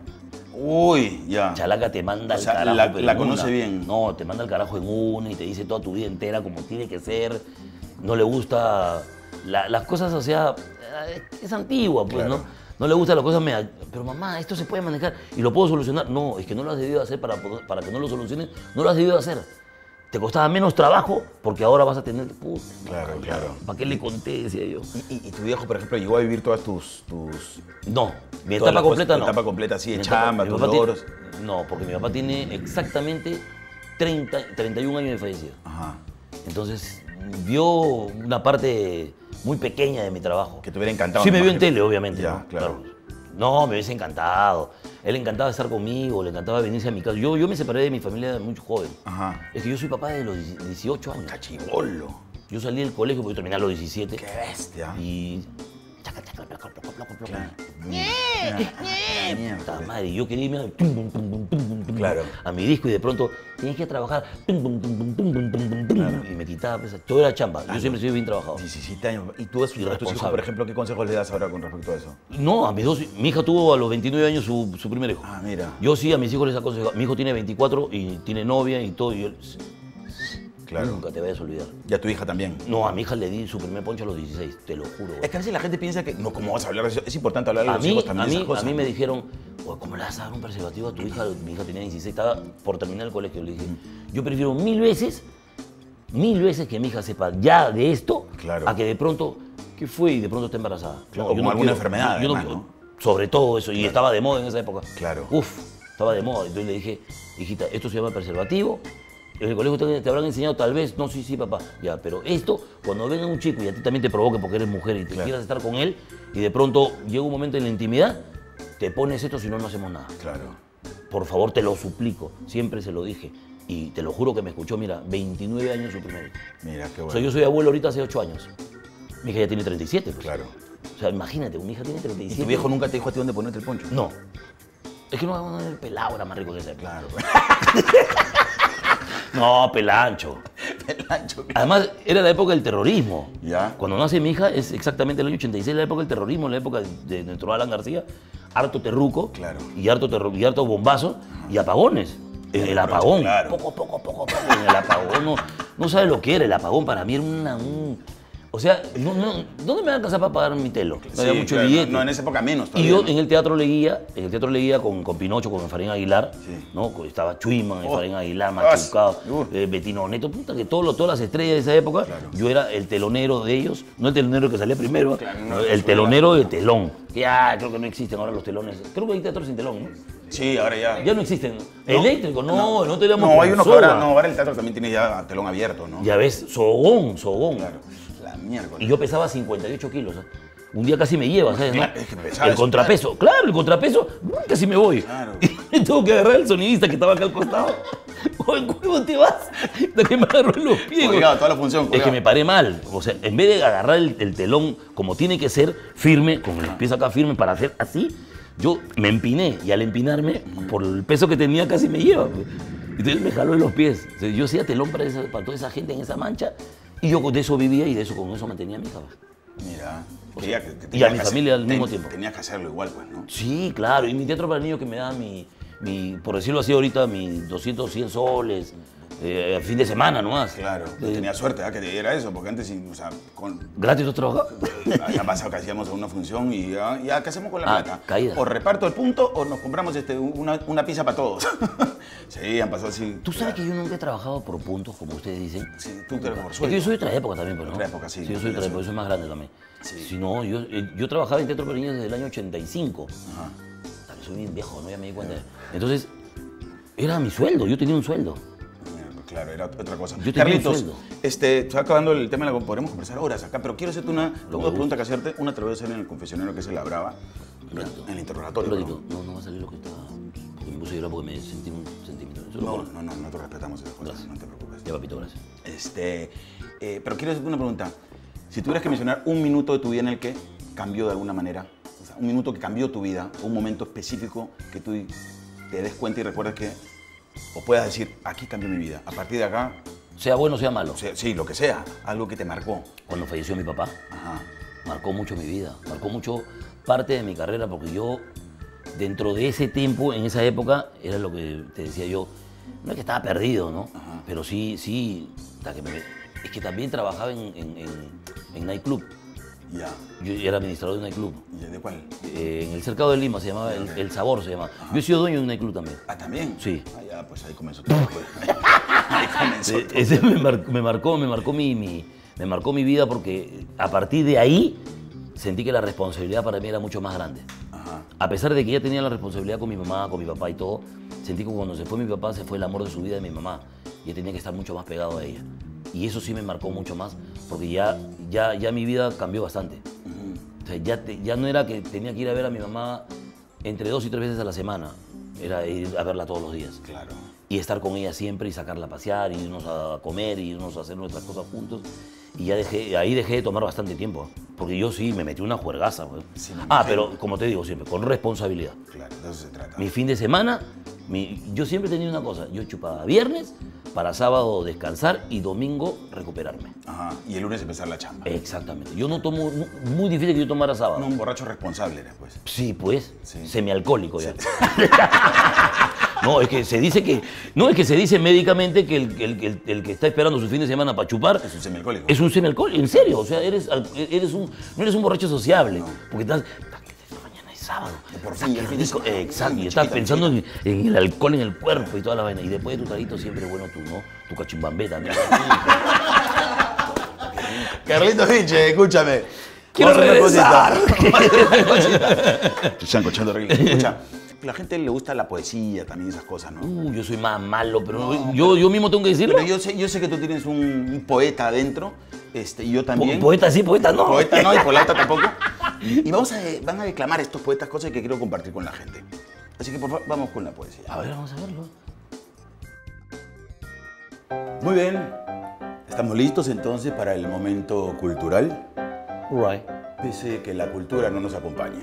Uy, ya. Chalaca te manda O al sea, carajo. la- pero la en conoce una. bien. No, te manda al carajo en una y te dice toda tu vida entera como tiene que ser. No le gusta. la- las cosas, o sea, es antigua, pues, Claro. ¿no? No le gustan las cosas, me, pero mamá, esto se puede manejar y lo puedo solucionar. No, es que no lo has debido hacer para, poder- para que no lo soluciones, no lo has debido hacer. Te costaba menos trabajo porque ahora vas a tener. Puta, Claro, claro. ¿Para qué le conté? Decía yo. ¿Y, y- y tu viejo, por ejemplo, llegó a vivir todas tus... tus No, mi Todas etapa las completa cosas, no. tu etapa completa, sí, de Mi etapa- chamba, mi tus papá tiene- logros. No, porque mi papá tiene exactamente treinta, treinta y un años de fallecido. Ajá. Entonces, vio una parte muy pequeña de mi trabajo. Que te hubiera encantado. Sí, me nomás vio en que- tele, obviamente. Ya, ¿no? claro. No, me hubiese encantado. Él le encantaba estar conmigo, le encantaba venirse a mi casa. Yo, yo me separé de mi familia muy joven. Ajá. Es que yo soy papá de los dieciocho años. Cachibolo. Yo salí del colegio porque yo terminé a los diecisiete. Qué bestia. Y. chaca, chaca, placa, placa, placa, placa. Claro. Ah, mierda. Puta madre, yo quería irme a, tum, tum, tum, tum, tum, tum, Claro. a mi disco y de pronto tienes que trabajar tum, tum, tum, tum, tum, tum, tum, tum, y me quitaba, pues, todo era chamba. Yo siempre soy bien trabajador. diecisiete años. ¿Y tú a tus a tus hijos, Irresponsable. por ejemplo, qué consejos le das ahora con respecto a eso? No, a mis dos, mi hija tuvo a los veintinueve años su, su primer hijo. Ah, mira. Yo sí a mis hijos les aconsejo. Mi hijo tiene veinticuatro y tiene novia y todo. Y yo, Claro. nunca te vayas a olvidar. Y a tu hija también. No, a mi hija le di su primer poncho a los dieciséis, te lo juro. Es que a veces la gente piensa que, no, ¿cómo vas a hablar de eso? Es importante hablar de A los mí, hijos a, también de mí, esas cosas. a mí me ¿no? dijeron, "Oye, ¿cómo le vas a dar un preservativo a tu hija? Mi hija tenía dieciséis, estaba por terminar el colegio. Le dije, yo prefiero mil veces, mil veces que mi hija sepa ya de esto, Claro. a que de pronto, ¿qué fue? Y de pronto esté embarazada. Claro, yo o con alguna enfermedad, yo no- además, ¿no? Sobre todo eso, y estaba de moda en esa época. Claro. Uf, estaba de moda. Entonces le dije, hijita, esto se llama preservativo. En el colegio te, te habrán enseñado tal vez, no, sí, sí, papá, ya, pero esto, cuando venga un chico y a ti también te provoque porque eres mujer y te Claro. quieras estar con él, y de pronto llega un momento en la intimidad, te pones esto, si no, no hacemos nada. Claro. Por favor, te lo suplico. Siempre se lo dije. Y te lo juro que me escuchó, mira, veintinueve años su primer hijo. Mira, qué bueno. O sea, yo soy abuelo ahorita hace ocho años. Mi hija ya tiene treinta y siete, pues. Claro. O sea, imagínate, mi hija tiene treinta y siete. ¿Y tu viejo nunca te dijo a ti dónde ponerte el poncho? No. Es que no, no, el pelado era más rico que ese. Claro. No, pelancho. Pelancho. Además, era la época del terrorismo. Ya. Cuando nace mi hija es exactamente el año ochenta y seis, la época del terrorismo, la época de nuestro Alan García. Harto terruco. Claro. Y harto, terro, y harto bombazo. Y apagones. En el apagón. Claro. Poco, poco, poco, poco. En el apagón. No, no sabes lo que era el apagón. Para mí era una... Un, o sea, no, no, ¿dónde me va a alcanzar para pagar mi telo? No Sí, había mucho claro, billete. No, en esa época menos Y todavía, yo ¿no? en el teatro leía, en el teatro leía con, con Pinocho, con Efraín Aguilar, Sí. ¿no? Estaba Chuiman, Oh. Efraín Aguilar, Ah, Machucado, uh. eh, Bettino Neto, puta, que todo lo- todas las estrellas de esa época, Claro. yo era el telonero de ellos, no el telonero que salía primero, Claro, ¿eh? no, el no, telonero de telón. Que ya creo que no existen ahora los telones. Creo que hay teatros sin telón, ¿no? Sí, ahora ya. Ya no existen. Eléctrico, no, no, teníamos No, con hay uno que soga. ahora, no, ahora el teatro también tiene ya telón abierto, ¿no? Ya ves, sogón, sogón. Claro. La miércoles. Y yo pesaba cincuenta y ocho kilos. ¿eh? Un día casi me lleva, ¿sabes? ¿no? Claro, es que pesaba El eso, contrapeso, claro, el contrapeso, casi me voy. Claro. Y tengo que agarrar al sonidista que estaba acá al costado. Oye, ¿cómo te vas? Hasta que me agarró en los pies. Colgado, toda la función, Es que colgado. me paré mal. O sea, en vez de agarrar el, el telón como tiene que ser, firme, con los pies acá firmes para hacer así, yo me empiné. Y al empinarme, por el peso que tenía, casi me lleva. Pues. Entonces me jaló en los pies. O sea, yo hacía telón para, esa, para toda esa gente en esa mancha. Y yo de eso vivía y de eso con eso mantenía a mi hija. Pues. Mira. Quería que- que y a tenías mi que familia hacer- al mismo ten- tiempo. Tenías que hacerlo igual, pues, ¿no? Sí, claro. Y mi teatro para niños que me da mi, mi por decirlo así ahorita, mis doscientos, cien soles, eh, a fin de semana nomás. Claro. Eh, Tenía suerte, ¿ah? Que te diera eso, porque antes, sí, o sea, con... ¿Gratis tú trabajabas? Ha pasado que hacíamos una función y ya, ya, ¿qué hacemos con la Ah, plata? caída. O reparto el punto o nos compramos este, una, una pizza para todos. Sí, han pasado así. Tú sabes que yo nunca he trabajado por puntos, como ustedes dicen. Sí, tú te por Es que sueldo. yo soy de otra época también, pues, ¿no? Otra época, sí, Sí, yo no soy de otra tenía época, yo soy más grande también. Sí. Si no, yo, eh, yo trabajaba en teatro para niños desde el año ochenta y cinco. Ajá. Puta, que soy bien viejo, ¿no? Ya me di cuenta. Entonces, era mi sueldo, yo tenía un sueldo. Mira, claro, era otra cosa. Yo tenía un Carlitos, sueldo. este, está acabando el tema, de la- podremos conversar horas acá, pero quiero hacerte una, Lo que dos guste. preguntas que hacerte. Una te la voy a hacer en el confesionario que se la brava, Un ratito. en el Un interrogatorio. ratito. No, no va a salir lo que estaba. Porque me puse a llorar porque me sentí un sentimiento. Eso lo No, pongo. no, no, no te respetamos esas cosas, Gracias. no te preocupes. Ya, papito, gracias. Este, eh, pero quiero hacerte una pregunta. Si tuvieras que mencionar un minuto de tu vida en el que cambió de alguna manera, o sea, un minuto que cambió tu vida, un momento específico que tú te des cuenta y recuerdes que, o puedas decir, aquí cambió mi vida, a partir de acá, Sea bueno, sea malo. o sea, sí, lo que sea, algo que te marcó. Cuando falleció mi papá, Ajá. marcó mucho mi vida, marcó mucho parte de mi carrera, porque yo, dentro de ese tiempo, en esa época, era lo que te decía yo, no es que estaba perdido, ¿no? Ajá. Pero sí, sí, hasta que me- es que también trabajaba en, en, en, en nightclub. Ya. Yo era administrador de un nightclub. ¿Y de cuál? Eh, en el cercado de Lima se llamaba El, El Sabor, se llamaba. Yo he sido dueño de un nightclub también. Ah, ¿también? Sí. Ah, ya, pues ahí comenzó todo. pues. Ahí comenzó Eh, todo. Ese me, mar- me marcó, me marcó mi, mi- me marcó mi vida porque a partir de ahí sentí que la responsabilidad para mí era mucho más grande. Ajá. A pesar de que ya tenía la responsabilidad con mi mamá, con mi papá y todo, sentí que cuando se fue mi papá se fue el amor de su vida de mi mamá. Y yo tenía que estar mucho más pegado a ella. Y eso sí me marcó mucho más porque ya, ya, ya mi vida cambió bastante. Ujú. O sea, ya, te- ya no era que tenía que ir a ver a mi mamá entre dos y tres veces a la semana. Era ir a verla todos los días. Claro. Y estar con ella siempre y sacarla a pasear, y irnos a comer, y irnos a hacer nuestras cosas juntos. Y ya dejé, ahí dejé de tomar bastante tiempo. Porque yo sí me metí una juergaza. Pues. Sí, me ah, imagino. pero como te digo siempre, con responsabilidad. Claro, de eso se trata. Mi fin de semana, mi- yo siempre tenía una cosa. Yo chupaba viernes para sábado descansar y domingo recuperarme. Ajá. Y el lunes empezar la chamba. Exactamente. Yo no tomo, mu- muy difícil que yo tomara sábado. No, un borracho responsable eres, pues. Sí, pues, Sí. semialcohólico ya. No, es que se dice que, no, es que se dice médicamente que el, el- el- el que está esperando su fin de semana para chupar Es un semialcohólico. es un semialcohólico, en serio, o sea, eres, al- eres un, no eres un borracho sociable, porque estás, mañana es sábado, Por fin, qué el fin de rico, semana. exacto, y Mi estás chiquita, pensando en, en el alcohol en el cuerpo y toda la vaina, y después de tu traguito siempre es bueno tu, ¿no? Tu cachimbambé también. Carlitos Vinche, escúchame. Quiero Vamos a hacer una regresar. cosita. Vamos a hacer una cosita. Te están cochando horrible. Escucha, la gente le gusta la poesía, también esas cosas, ¿no? Uh, yo soy más malo, pero no, yo, yo mismo tengo que decirlo. Pero yo sé, yo sé que tú tienes un, un poeta adentro, este, y yo también. Po poeta sí, poeta no. Poeta no, y polata tampoco. Y vamos a, van a declamar estos poetas cosas que quiero compartir con la gente. Así que por favor, vamos con la poesía. A ver, vamos a verlo. Muy bien. ¿Estamos listos entonces para el momento cultural? Right. Pese que la cultura no nos acompaña.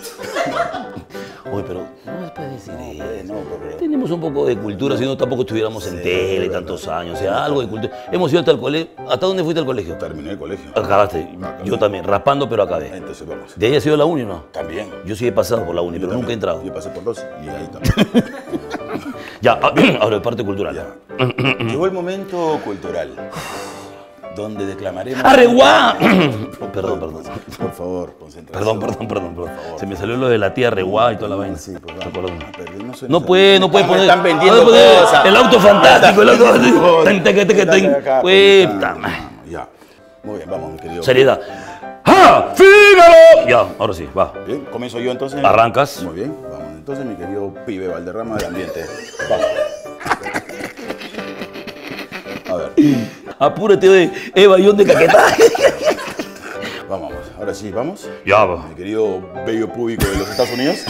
Oye, pero no se puede decir No, eso. pues, no, pero- Tenemos un poco de cultura, si no tampoco estuviéramos en tele verdad. tantos años. O sea, algo de cultura. Hemos ido hasta el colegio. ¿Hasta dónde fuiste al colegio? Terminé el colegio. Acabaste. Yo también, raspando, pero acabé. Entonces vamos. ¿De ahí has ido a la uni o no? También. Yo sí he pasado por la uni, Yo pero nunca he también. entrado. Yo pasé por dos y ahí también. Ya, ahora de parte cultural. Ya. Llegó el momento cultural, donde declamaremos... ¡Arreguá! Perdón, perdón. Por favor, concentración. Perdón, perdón, perdón, perdón. Se me salió lo de la tía Reguá y toda la vaina. Sí, pues ¿Te vamos. acuerdas? Ah, pero no soy- No puede, no puede Me poner. están vendiendo no puede poner cosas. el auto fantástico, el auto Cosas. fantástico. Ten, ten, ten, ten, ten. Acá, Pues, pues, puta ah, madre. Ya. Muy bien, vamos, mi querido. Seriedad. ¡Ah! ¡Fígaro! Ya, ahora sí, va. Bien, comienzo yo entonces. Arrancas. Muy bien, vamos. Entonces, mi querido pibe Valderrama del ambiente. Vamos. A ver, Apúrate de Eva Ión de Caquetá. vamos, vamos. Ahora sí, vamos. Ya, va. Mi querido bello público de los Estados Unidos.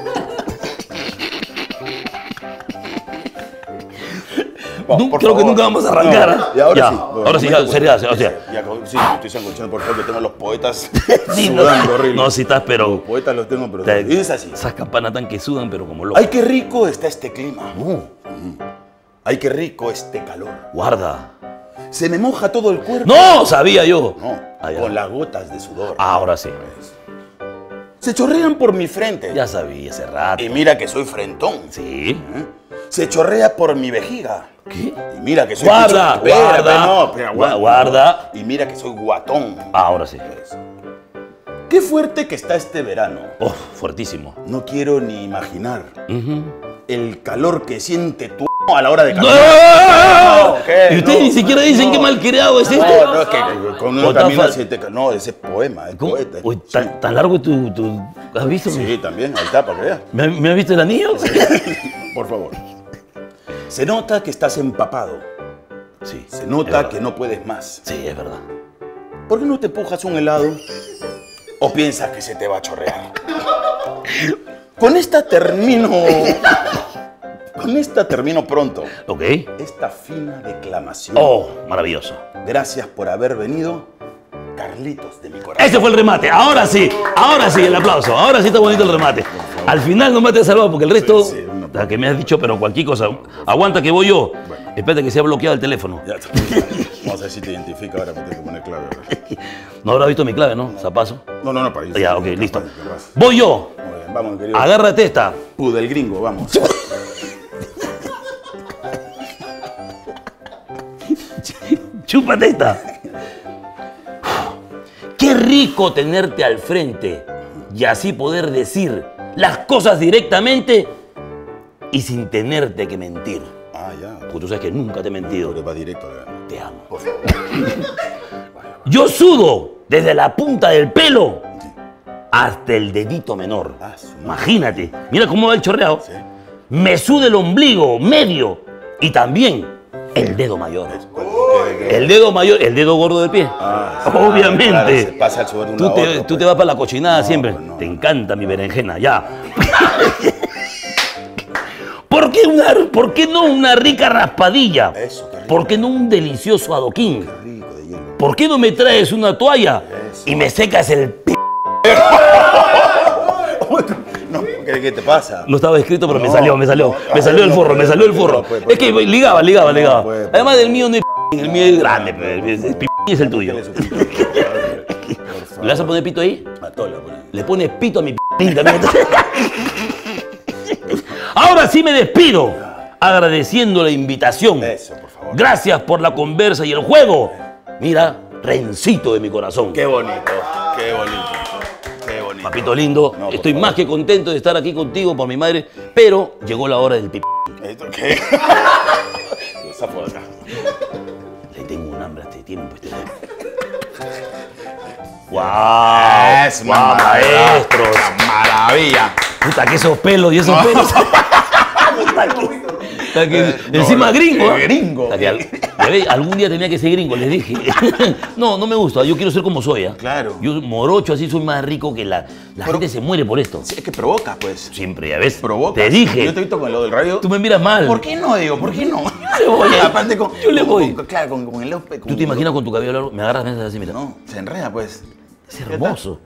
Vamos, Nu- por creo que favor. nunca vamos a arrancar, No, ¿ah? y ahora Ya, sí. ahora sí, ya, momento seriedad, cultural. o sea. Ya, con- sí, estoy sancochando por favor, que tengo los poetas Sí, no, sudando horrible. no, si estás, Los pero. poetas los tengo, pero... te- Y es así. Esas campanas tan que sudan, pero como locos. Ay, qué rico está este clima. Mm. Ay, qué rico este calor. Guarda. Se me moja todo el cuerpo. ¡No! Sabía yo. No, Ah, ya. con las gotas de sudor. Ahora sí. Se chorrean por mi frente. Ya sabía hace rato. Y mira que soy frentón. Sí. ¿Eh? Se chorrea por mi vejiga. ¿Qué? Y mira que soy Guarda, pichu- Espérate, guarda. no, espera, Gua- guarda. Y mira que soy guatón. Ahora sí. Qué fuerte que está este verano. Oh, fuertísimo. No quiero ni imaginar Ujú. el calor que siente tu a la hora de ¡No! caminar. ¿qué? Y ustedes No, ni siquiera dicen no. qué mal creado es este. No, no, es que con O una tan camina fal- se te... No, ese es poema, es ¿Cómo? poeta. Uy, tan, tan largo tu, tu... ¿Has visto? Sí, también, ahí está, para que veas. ¿Me, me has visto el anillo? Por favor. Se nota que estás empapado. Sí. Se es nota verdad. que no puedes más. Sí, es verdad. ¿Por qué no te pujas un helado? ¿O piensas que se te va a chorrear? Con esta termino... Con esta termino pronto. Ok. Esta fina declamación. Oh, maravilloso. Gracias por haber venido, Carlitos de mi corazón. Ese fue el remate. Ahora sí, ahora sí, el aplauso. Ahora sí está bonito el remate. Al final nomás te has salvado porque el resto, Sí, sí, una la que me has dicho, pero cualquier cosa. Aguanta que voy yo. Bueno. Espérate que se ha bloqueado el teléfono. Ya está. Vamos a ver si te identifica ahora, me tengo que poner clave. ¿Verdad? No habrá visto mi clave, ¿no? Zapazo. No, no, no, para ir. Ya, ok, listo. Capaz. Voy yo. Muy bien, vamos, mi querido. Agárrate esta. Pudel gringo, vamos. Chúpate esta. Qué rico tenerte al frente y así poder decir las cosas directamente y sin tenerte que mentir. Ah, ya. Porque tú sabes que nunca te he mentido. Pero va directo a la... Te amo. Por favor. Yo sudo desde la punta del pelo hasta el dedito menor. Ah, su madre. Imagínate. Mira cómo va el chorreado. Sí. Me suda el ombligo medio y también el dedo mayor. ¿Qué- qué- El dedo mayor, el dedo gordo del pie. Ah, sí. Obviamente. Claro, se pasa el sudor de un Tú lado a te, otro, tú pues. te vas para la cochinada No, siempre. pues no. Te encanta mi berenjena, ya. ¿Por qué, una, ¿Por qué no una rica raspadilla? Eso, qué rico. ¿Por qué no un delicioso adoquín? Qué rico de hielo. ¿Por qué no me traes una toalla Eso. y me secas el p... No, ¿qué, qué te pasa? No estaba escrito, pero me No, salió, me salió. no, Me salió el no forro, puede, me salió el no forro. puede, Es que puede. ligaba, ligaba, No ligaba. puede, puede. Además del mío no es p... el mío es grande, p... el p... es el tuyo. Dale su pito. Por favor. ¿Le vas a poner pito ahí? A todos le ponen. Le pones pito a mi p... también. Ahora sí me despido, agradeciendo la invitación. Eso, por favor. Gracias por la conversa y el juego. Mira, rencito de mi corazón. Qué bonito, qué bonito. Qué bonito. Papito lindo, No, por estoy favor. más que contento de estar aquí contigo por mi madre, pero llegó la hora del pip. ¿Esto qué? Esa fue acá. Le tengo un hambre a este tiempo. Este tiempo. ¡Guau! Es ¡Guau, maravilla. maestros! Maravilla. Puta, que esos pelos y esos pelos. Puta, que, puta, que, Eh, no, encima no, gringo. eh, gringo. Puta, que al- ya ves, algún día tenía que ser gringo, les dije. No, no me gusta, yo quiero ser como soy. ¿eh? Claro. Yo morocho así soy más rico que la... La Pero- gente se muere por esto. Sí, es que provocas, pues. Siempre, ya ves. Provocas. Te dije. Yo te he visto con lo del radio. Tú me miras mal. ¿Por qué no, digo? ¿Por qué no? Yo le voy. Aparte con... Yo le con- voy. con- claro, con, con el... Con, ¿Tú te imaginas con tu cabello largo? Me agarras, me haces así, mira. No, se enreda, pues. Es hermoso.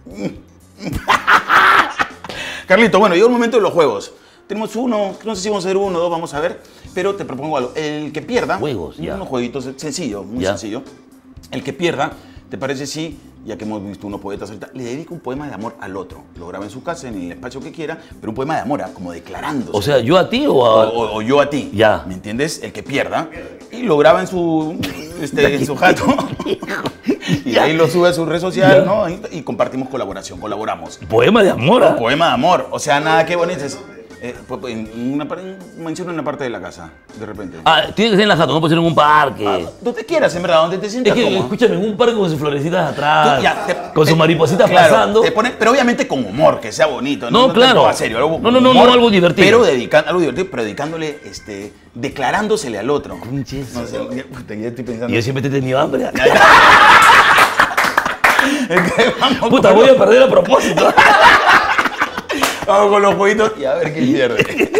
Carlito, bueno, llegó el momento de los juegos. Tenemos uno, no sé si vamos a hacer uno o dos, vamos a ver. Pero te propongo algo. El que pierda... Juegos, ya. Unos jueguitos sencillos, muy Ya. sencillo. El que pierda, ¿te parece si, ya que hemos visto unos poetas ahorita, le dedica un poema de amor al otro? Lo graba en su casa, en el espacio que quiera, pero un poema de amor, ¿ah? Como declarándose. O sea, ¿yo a ti o O, a...? o- o yo a ti. Ya. ¿Me entiendes? El que pierda. Y lo graba en su, este, en su jato. Y Ya. ahí lo sube a su red social, Ya. ¿no? Y, y compartimos colaboración, colaboramos. Poema de amor, ¿ah? Poema de amor. O sea, nada que bonito. Es, eh, pues, pues, en una, par- menciono en una parte de la casa, de repente. Ah, tiene que ser en la jato, no puede ser en un parque. Ah, donde quieras, en verdad, donde te Es sientas que, cómodo. escúchame, en un parque con sus florecitas atrás, Tú, ya, te- con te- sus maripositas claro, pasando. te pone- pero obviamente con humor, que sea bonito. No, claro. tanto serio, algo No, con no, no, humor, no, algo divertido. Pero dedicando, algo divertido, pero dedicándole, este, declarándosele al otro. Conches. No sé, ya, puta, ya estoy pensando. Y yo siempre te he tenido hambre. Vamos Puta, con voy los- a perder a propósito. Vamos con los jueguitos y a ver quién pierde.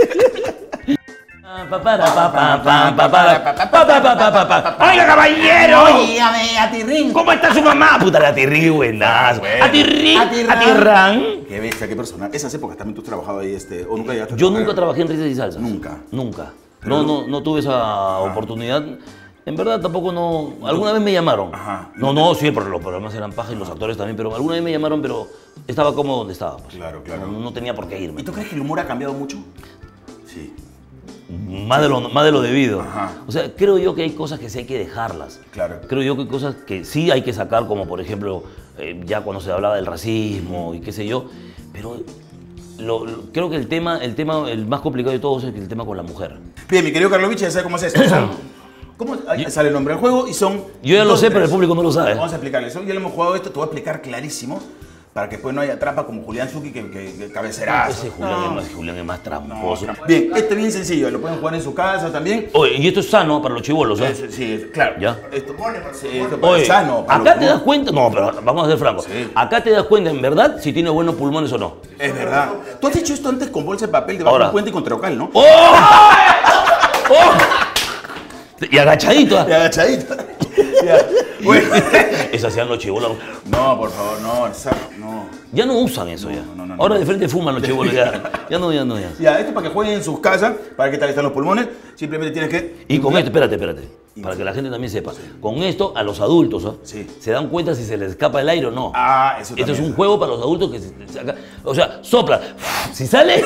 ¡Oiga, caballero! Óigame, Atirrín. ¿Cómo está su mamá? Puta, la Atirri, buenas. Bueno. Atirri, Atirrán. Atirrán. Qué bestia, qué persona. Esas épocas también tú has trabajado ahí, este, o nunca llegaste a Yo trabajar? nunca trabajé en risas y salsas. Nunca. Nunca. Pero No, no- no, no tuve esa oportunidad. En verdad tampoco no... Alguna vez me llamaron. Ajá. No, no, sí, porque los programas eran paja y los actores también, pero alguna vez me llamaron, pero estaba cómodo donde estaba. Pues. Claro, claro. No, no tenía por qué irme. ¿Y tú crees que el humor ha cambiado mucho? Sí. Más de, lo, más de lo debido. Ajá. O sea, creo yo que hay cosas que sí hay que dejarlas. Claro. Creo yo que hay cosas que sí hay que sacar, como por ejemplo, eh, ya cuando se hablaba del racismo y qué sé yo, pero lo- lo- creo que el tema, el tema, el más complicado de todos es el tema con la mujer. Bien, mi querido Karlovich, ya sabe cómo es esto. Son- ¿Cómo? Ahí sale el nombre del juego y son... Yo ya lo dos, sé, pero tres. el público no lo sabe. Vamos a explicarles. Hoy ya le hemos jugado esto, te voy a explicar clarísimo para que después no haya trampa como Julián Zucchi que, que, que cabecerazo. Ese Julián, No, es más, Julián es más no, tramposo. trampa. Bien, esto es bien sencillo, lo pueden jugar en su casa también. Oye, y esto es sano para los chibolos, ¿eh? Sí, sí, claro. Ya. Esto, sí, esto para Oye, el sano. para acá lo te das común. cuenta, no, pero vamos a ser francos. Sí. Acá te das cuenta, en verdad, si tiene buenos pulmones o no. Es verdad. Tú has hecho esto antes con bolsa de papel debajo de Ahora. un puente y con trocal, ¿no? ¡Oh! ¡Oh! Y agachadito. ¿ah? Y agachadito. Ya. Bueno. Eso hacían los chibolos. No, por favor, no, esa- no. Ya no usan eso ya. no, no, no, Ahora no. de frente fuman los chibolos ya. Ya no, ya no, ya. Ya, esto para que jueguen en sus casas, para que tal están los pulmones, simplemente tienes que... Y con esto, espérate, espérate. Para que la gente también sepa. Con esto, a los adultos, ¿ah? Sí. Se dan cuenta si se les escapa el aire o no. Ah, eso Esto es también. un juego para los adultos que se saca. O sea, sopla. Si sale.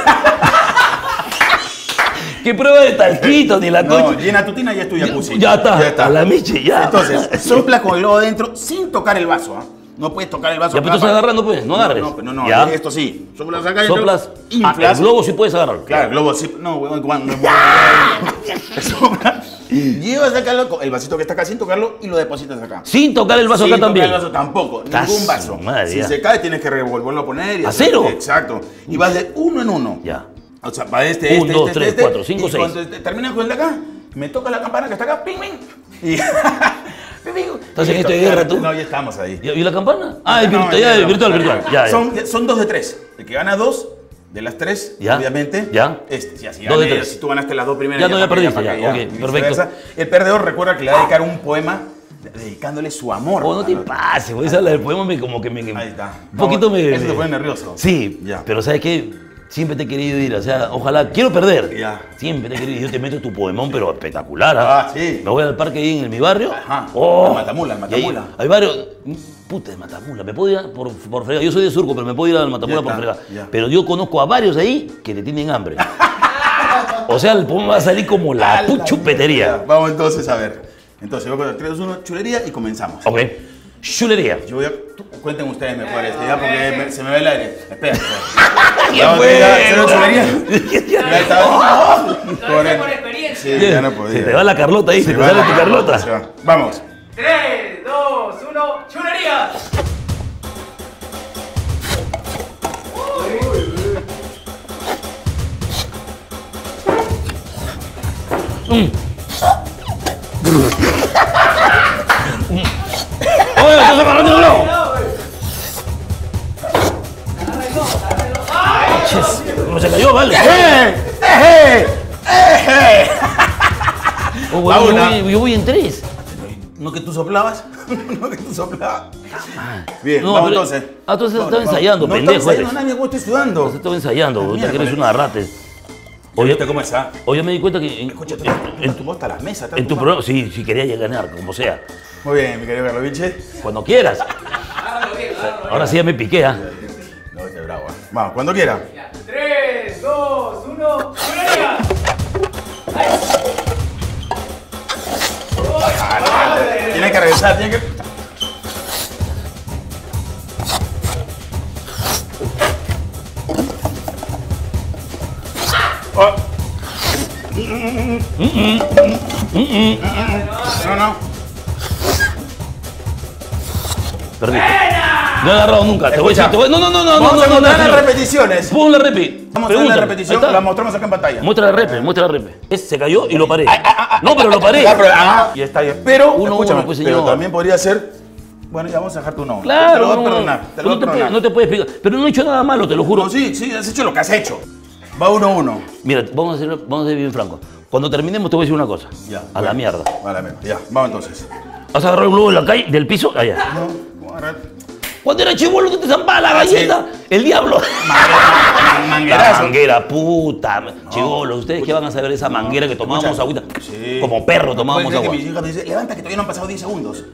¿Qué prueba de talquito ni la No, coche? llena tu tina y ya es tu jacuzzi. Ya está, a la miche, ya. Entonces, sopla con el globo adentro sin tocar el vaso, ¿ah? No puedes tocar el vaso. Ya, pero tú acá estás para- agarrando, pues, no agarres. No, no, no, no, Ya. esto sí. Soplas acá y Soplas. Ah, inflas. el globo sí puedes agarrar. Claro, el globo sí. No, weón, cuando. Sopla. Llevas acá lo- el vasito que está acá sin tocarlo y lo depositas acá. Sin tocar el vaso Sin acá tocar también. el vaso tampoco, Estás ningún vaso. madre, si ya. se cae tienes que revolverlo a poner. Y ¿A hacer- cero? Exacto. Y vas de uno en uno. Ya. O sea, va este, este, Un, dos, este, tres, este, cuatro, cinco, y seis. cuando te- terminas con el de acá, me toca la campana que está acá, ping, ping. Y... Ping, ping. ¿Estás en Y esto de listo. guerra tú? No, ya estamos ahí. ¿Y y la campana? Ah, es No, virtual, ya ya, no. virtual, virtual. Ya, ya. Son, son dos de tres. El que gana dos de las tres, Ya. obviamente. Ya. Este, si así Dos de gané, tres. si tú ganaste las dos primeras. Ya no, ya para que- perdiste, para ya. que Ok, y perfecto. viceversa. El perdedor recuerda que le va a dedicar un poema dedicándole su amor. Oh, no te a- pases, güey. Esa la del poema me como que me. Ahí está. Un poquito Vamos, me. Eso te me- pone nervioso. Sí, Ya. pero ¿sabes qué? Siempre te he querido ir, o sea, ojalá, quiero perder. Ya. Siempre te he querido ir. Yo te meto tu poemón, pero espectacular. ¿ah? Ah, sí. Me voy al parque ahí en mi barrio. Ajá. Oh, Al Matamula, al y ahí Matamula. Hay varios. Puta, de Matamula. Me puedo ir a- por, por fregar. Yo soy de Surco, pero me puedo ir al Matamula Ya por está, fregar. ya. Pero yo conozco a varios ahí que le tienen hambre. O sea, el poema va a salir como la Ah, tu chupetería. Ya, vamos entonces a ver. Entonces, voy con tres, dos, uno, chulería y comenzamos. Ok. Chulería. Yo voy a. tú- cuenten ustedes mejor este, ya, porque me- se me ve el aire. Espera. ¡Qué Vamos, bueno! ya, cero chulería. Ya está. Lo hice por experiencia. Sí, ya no podía. Se te va la Carlota ahí, se, te va sale la tu Carlota. se va. Vamos. tres, dos, uno, chulería. Oye, estás agarrando el ojo. No se cayó, vale. ¡Eh! ¡Eh! ¡Eh! Oh, bueno, yo, voy, yo voy en tres. ¿No que tú soplabas? ¿No que tú soplabas? Bien, No, vamos pero- entonces. Ah, tú estás- Vamos, estabas vamos. ensayando, no pendejo estaba eres. ensayando nada, mi amor, estoy estudiando. Te estaba ensayando, Ah, te mierda, eres vale. una rates. Oye, Oye, ¿viste cómo está? Oye, me di cuenta que en, Escucha, tú, en- en tu voz hasta las mesas. está en tu tu programa, sí, sí quería ganar, como sea. Muy bien, mi querido Karlovich. Cuando quieras. Agárralo bien, agárralo Ahora sí ya me piqué, ¿ah? No, qué bravo. ¿eh? Vamos, cuando quiera. bien. tres, dos, uno, ¡chulería! Tiene que regresar, tiene que. Oh. No, no. Perdí. No he agarrado nunca. Te voy a Escucha. decir, te voy... No, no, no, no, Vamos no, a no, no, mostrar las no. repeticiones. Pon la repe. Vamos a hacer la Pregúntame. repetición, Ahí está. la mostramos acá en pantalla. Muestra la repe, muestra la repe. Es- Se cayó y lo paré. No, pero lo paré. Ya, pero- ah, y está bien. Pero, Uno, escúchame, uno, pues, pero señor. también podría ser. Bueno, ya vamos a dejarte uno. Claro. Te lo voy a no, perdonar. Te lo voy no a te puedes- perdonar. no te puedes explicar. Pero no he hecho nada malo, te lo juro. No, sí, sí, has hecho lo que has hecho. Va uno a uno. Mira, vamos a ser, vamos a ser bien francos. Cuando terminemos te voy a decir una cosa. Ya. A bueno. la mierda. A la mierda. Ya, vamos entonces. Vas a agarrar un globo de la calle, del piso, allá. No, vamos a agarrar. Cuando era chivolo tú te zampaba la galleta. El diablo. La Manguerazo. manguera, puta. Chivolo, ¿ustedes qué van a saber esa manguera que tomábamos Escucha. agüita? Sí. Como perro No tomábamos puede ser agua. que mi hija me dice, levanta que todavía no han pasado diez segundos.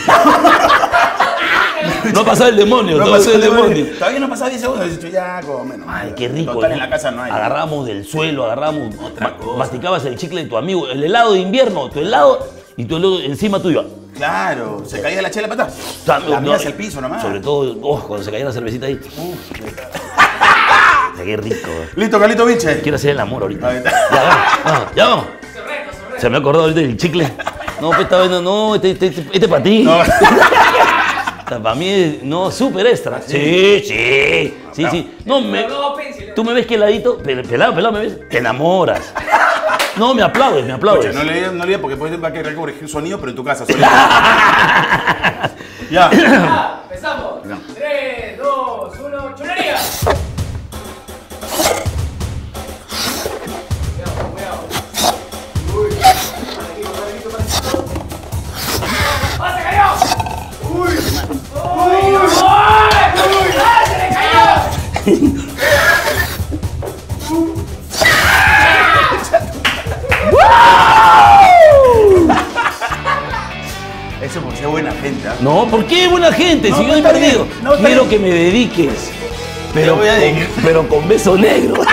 No ha pasado el demonio, no ha pasado el demonio. Todavía no han pasado diez segundos. He dicho, ya, come. no. Ay, qué rico. Total, ¿no? en la casa no hay. Agarramos del suelo, agarramos. Otra ma- cosa. masticabas el chicle de tu amigo, el helado de invierno, tu helado y tu helado encima tuyo. Claro, se caía la chela para atrás. O sea, La no, mía es el piso nomás. Sobre todo, oh, cuando se caía la cervecita ahí. Qué rico. Listo, Carlito Vinche. Quiero hacer el amor ahorita. Ahí está. Ya vamos, vamos, ya vamos. Sorreto, sorreto. Se me ha acordado ahorita del chicle. No, pues esta vez no, no, este, este, este, este para ti. No. Para mí, es- no, súper extra. Sí, sí, sí, sí. No, me, No, pencil. tú me ves que heladito, pel- pelado, pelado, me ves, te enamoras. No, me aplaudes, me aplaudes. Escucha, no le digas, no le digas porque después va a querer corregir sonido, pero en tu casa sonido. Ya. Ya, empezamos. Ya. tres, dos, uno, ¡chulería! Cuidado, cuidado. Uy. Paradito, paradito, paradito. ¡Ah, se cayó! ¡Uy! ¡Uy! ¡Uy! ¡Ah, se le cayó! Eso por ser buena gente. ¿ah? No, ¿por qué buena gente? No, si no yo he está perdido. bien, no está Quiero bien. que me dediques. Pero, Te voy a con, dedicar. pero con beso negro.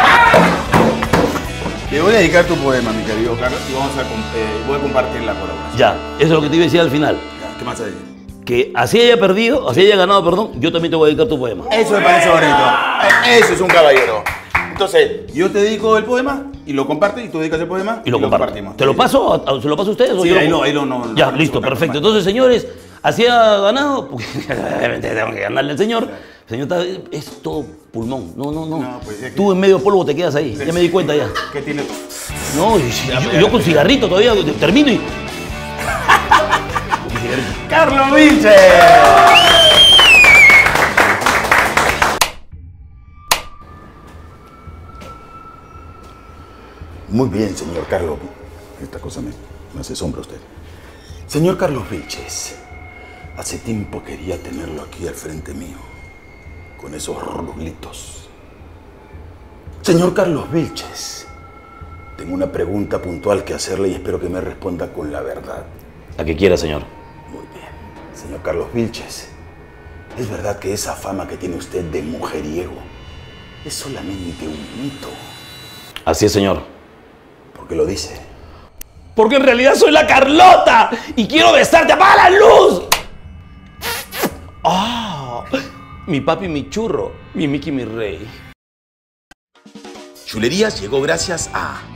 Te voy a dedicar tu poema, mi querido Carlos, y vamos a, com- eh, voy a compartir la colaboración. Ya, eso es lo que te iba a decir al final. Ya, ¿qué más hay? Que así haya perdido, así haya ganado, perdón, yo también te voy a dedicar tu poema. Eso me parece bonito. Eh, Eso es un caballero. Entonces, yo te dedico el poema y lo compartes y tú dedicas el poema Y lo comparto. compartimos. ¿Te lo paso? ¿A- a- ¿Se lo paso a ustedes? o Sí, yo lo- ahí lo- ahí lo- no- Ya, no, listo, no, no, perfecto. no. Entonces, señores, así ha ganado, porque obviamente tengo que ganarle al señor. El señor está, es todo pulmón. No, no, no. No, pues es que- Tú en medio polvo te quedas ahí. Ya me di cuenta ya. ¿Qué tiene? No, y si- yo, yo con cigarrito todavía termino y. Con mi cigarrito. ¡Carlos Vinche! Muy bien, señor Carlos. Esta cosa me, me hace sombra usted. Señor Carlos Vilches, hace tiempo quería tenerlo aquí al frente mío, con esos rulitos. Señor Carlos Vilches, tengo una pregunta puntual que hacerle y espero que me responda con la verdad. La que quiera, señor. Muy bien. Señor Carlos Vilches, ¿es verdad que esa fama que tiene usted de mujeriego es solamente un mito? Así es, señor. ¿Por qué lo dice? Porque en realidad soy la Carlota y quiero besarte. ¡Apaga la luz! ¡Ah! Mi papi, mi churro, mi Mickey, mi rey. Chulerías llegó gracias a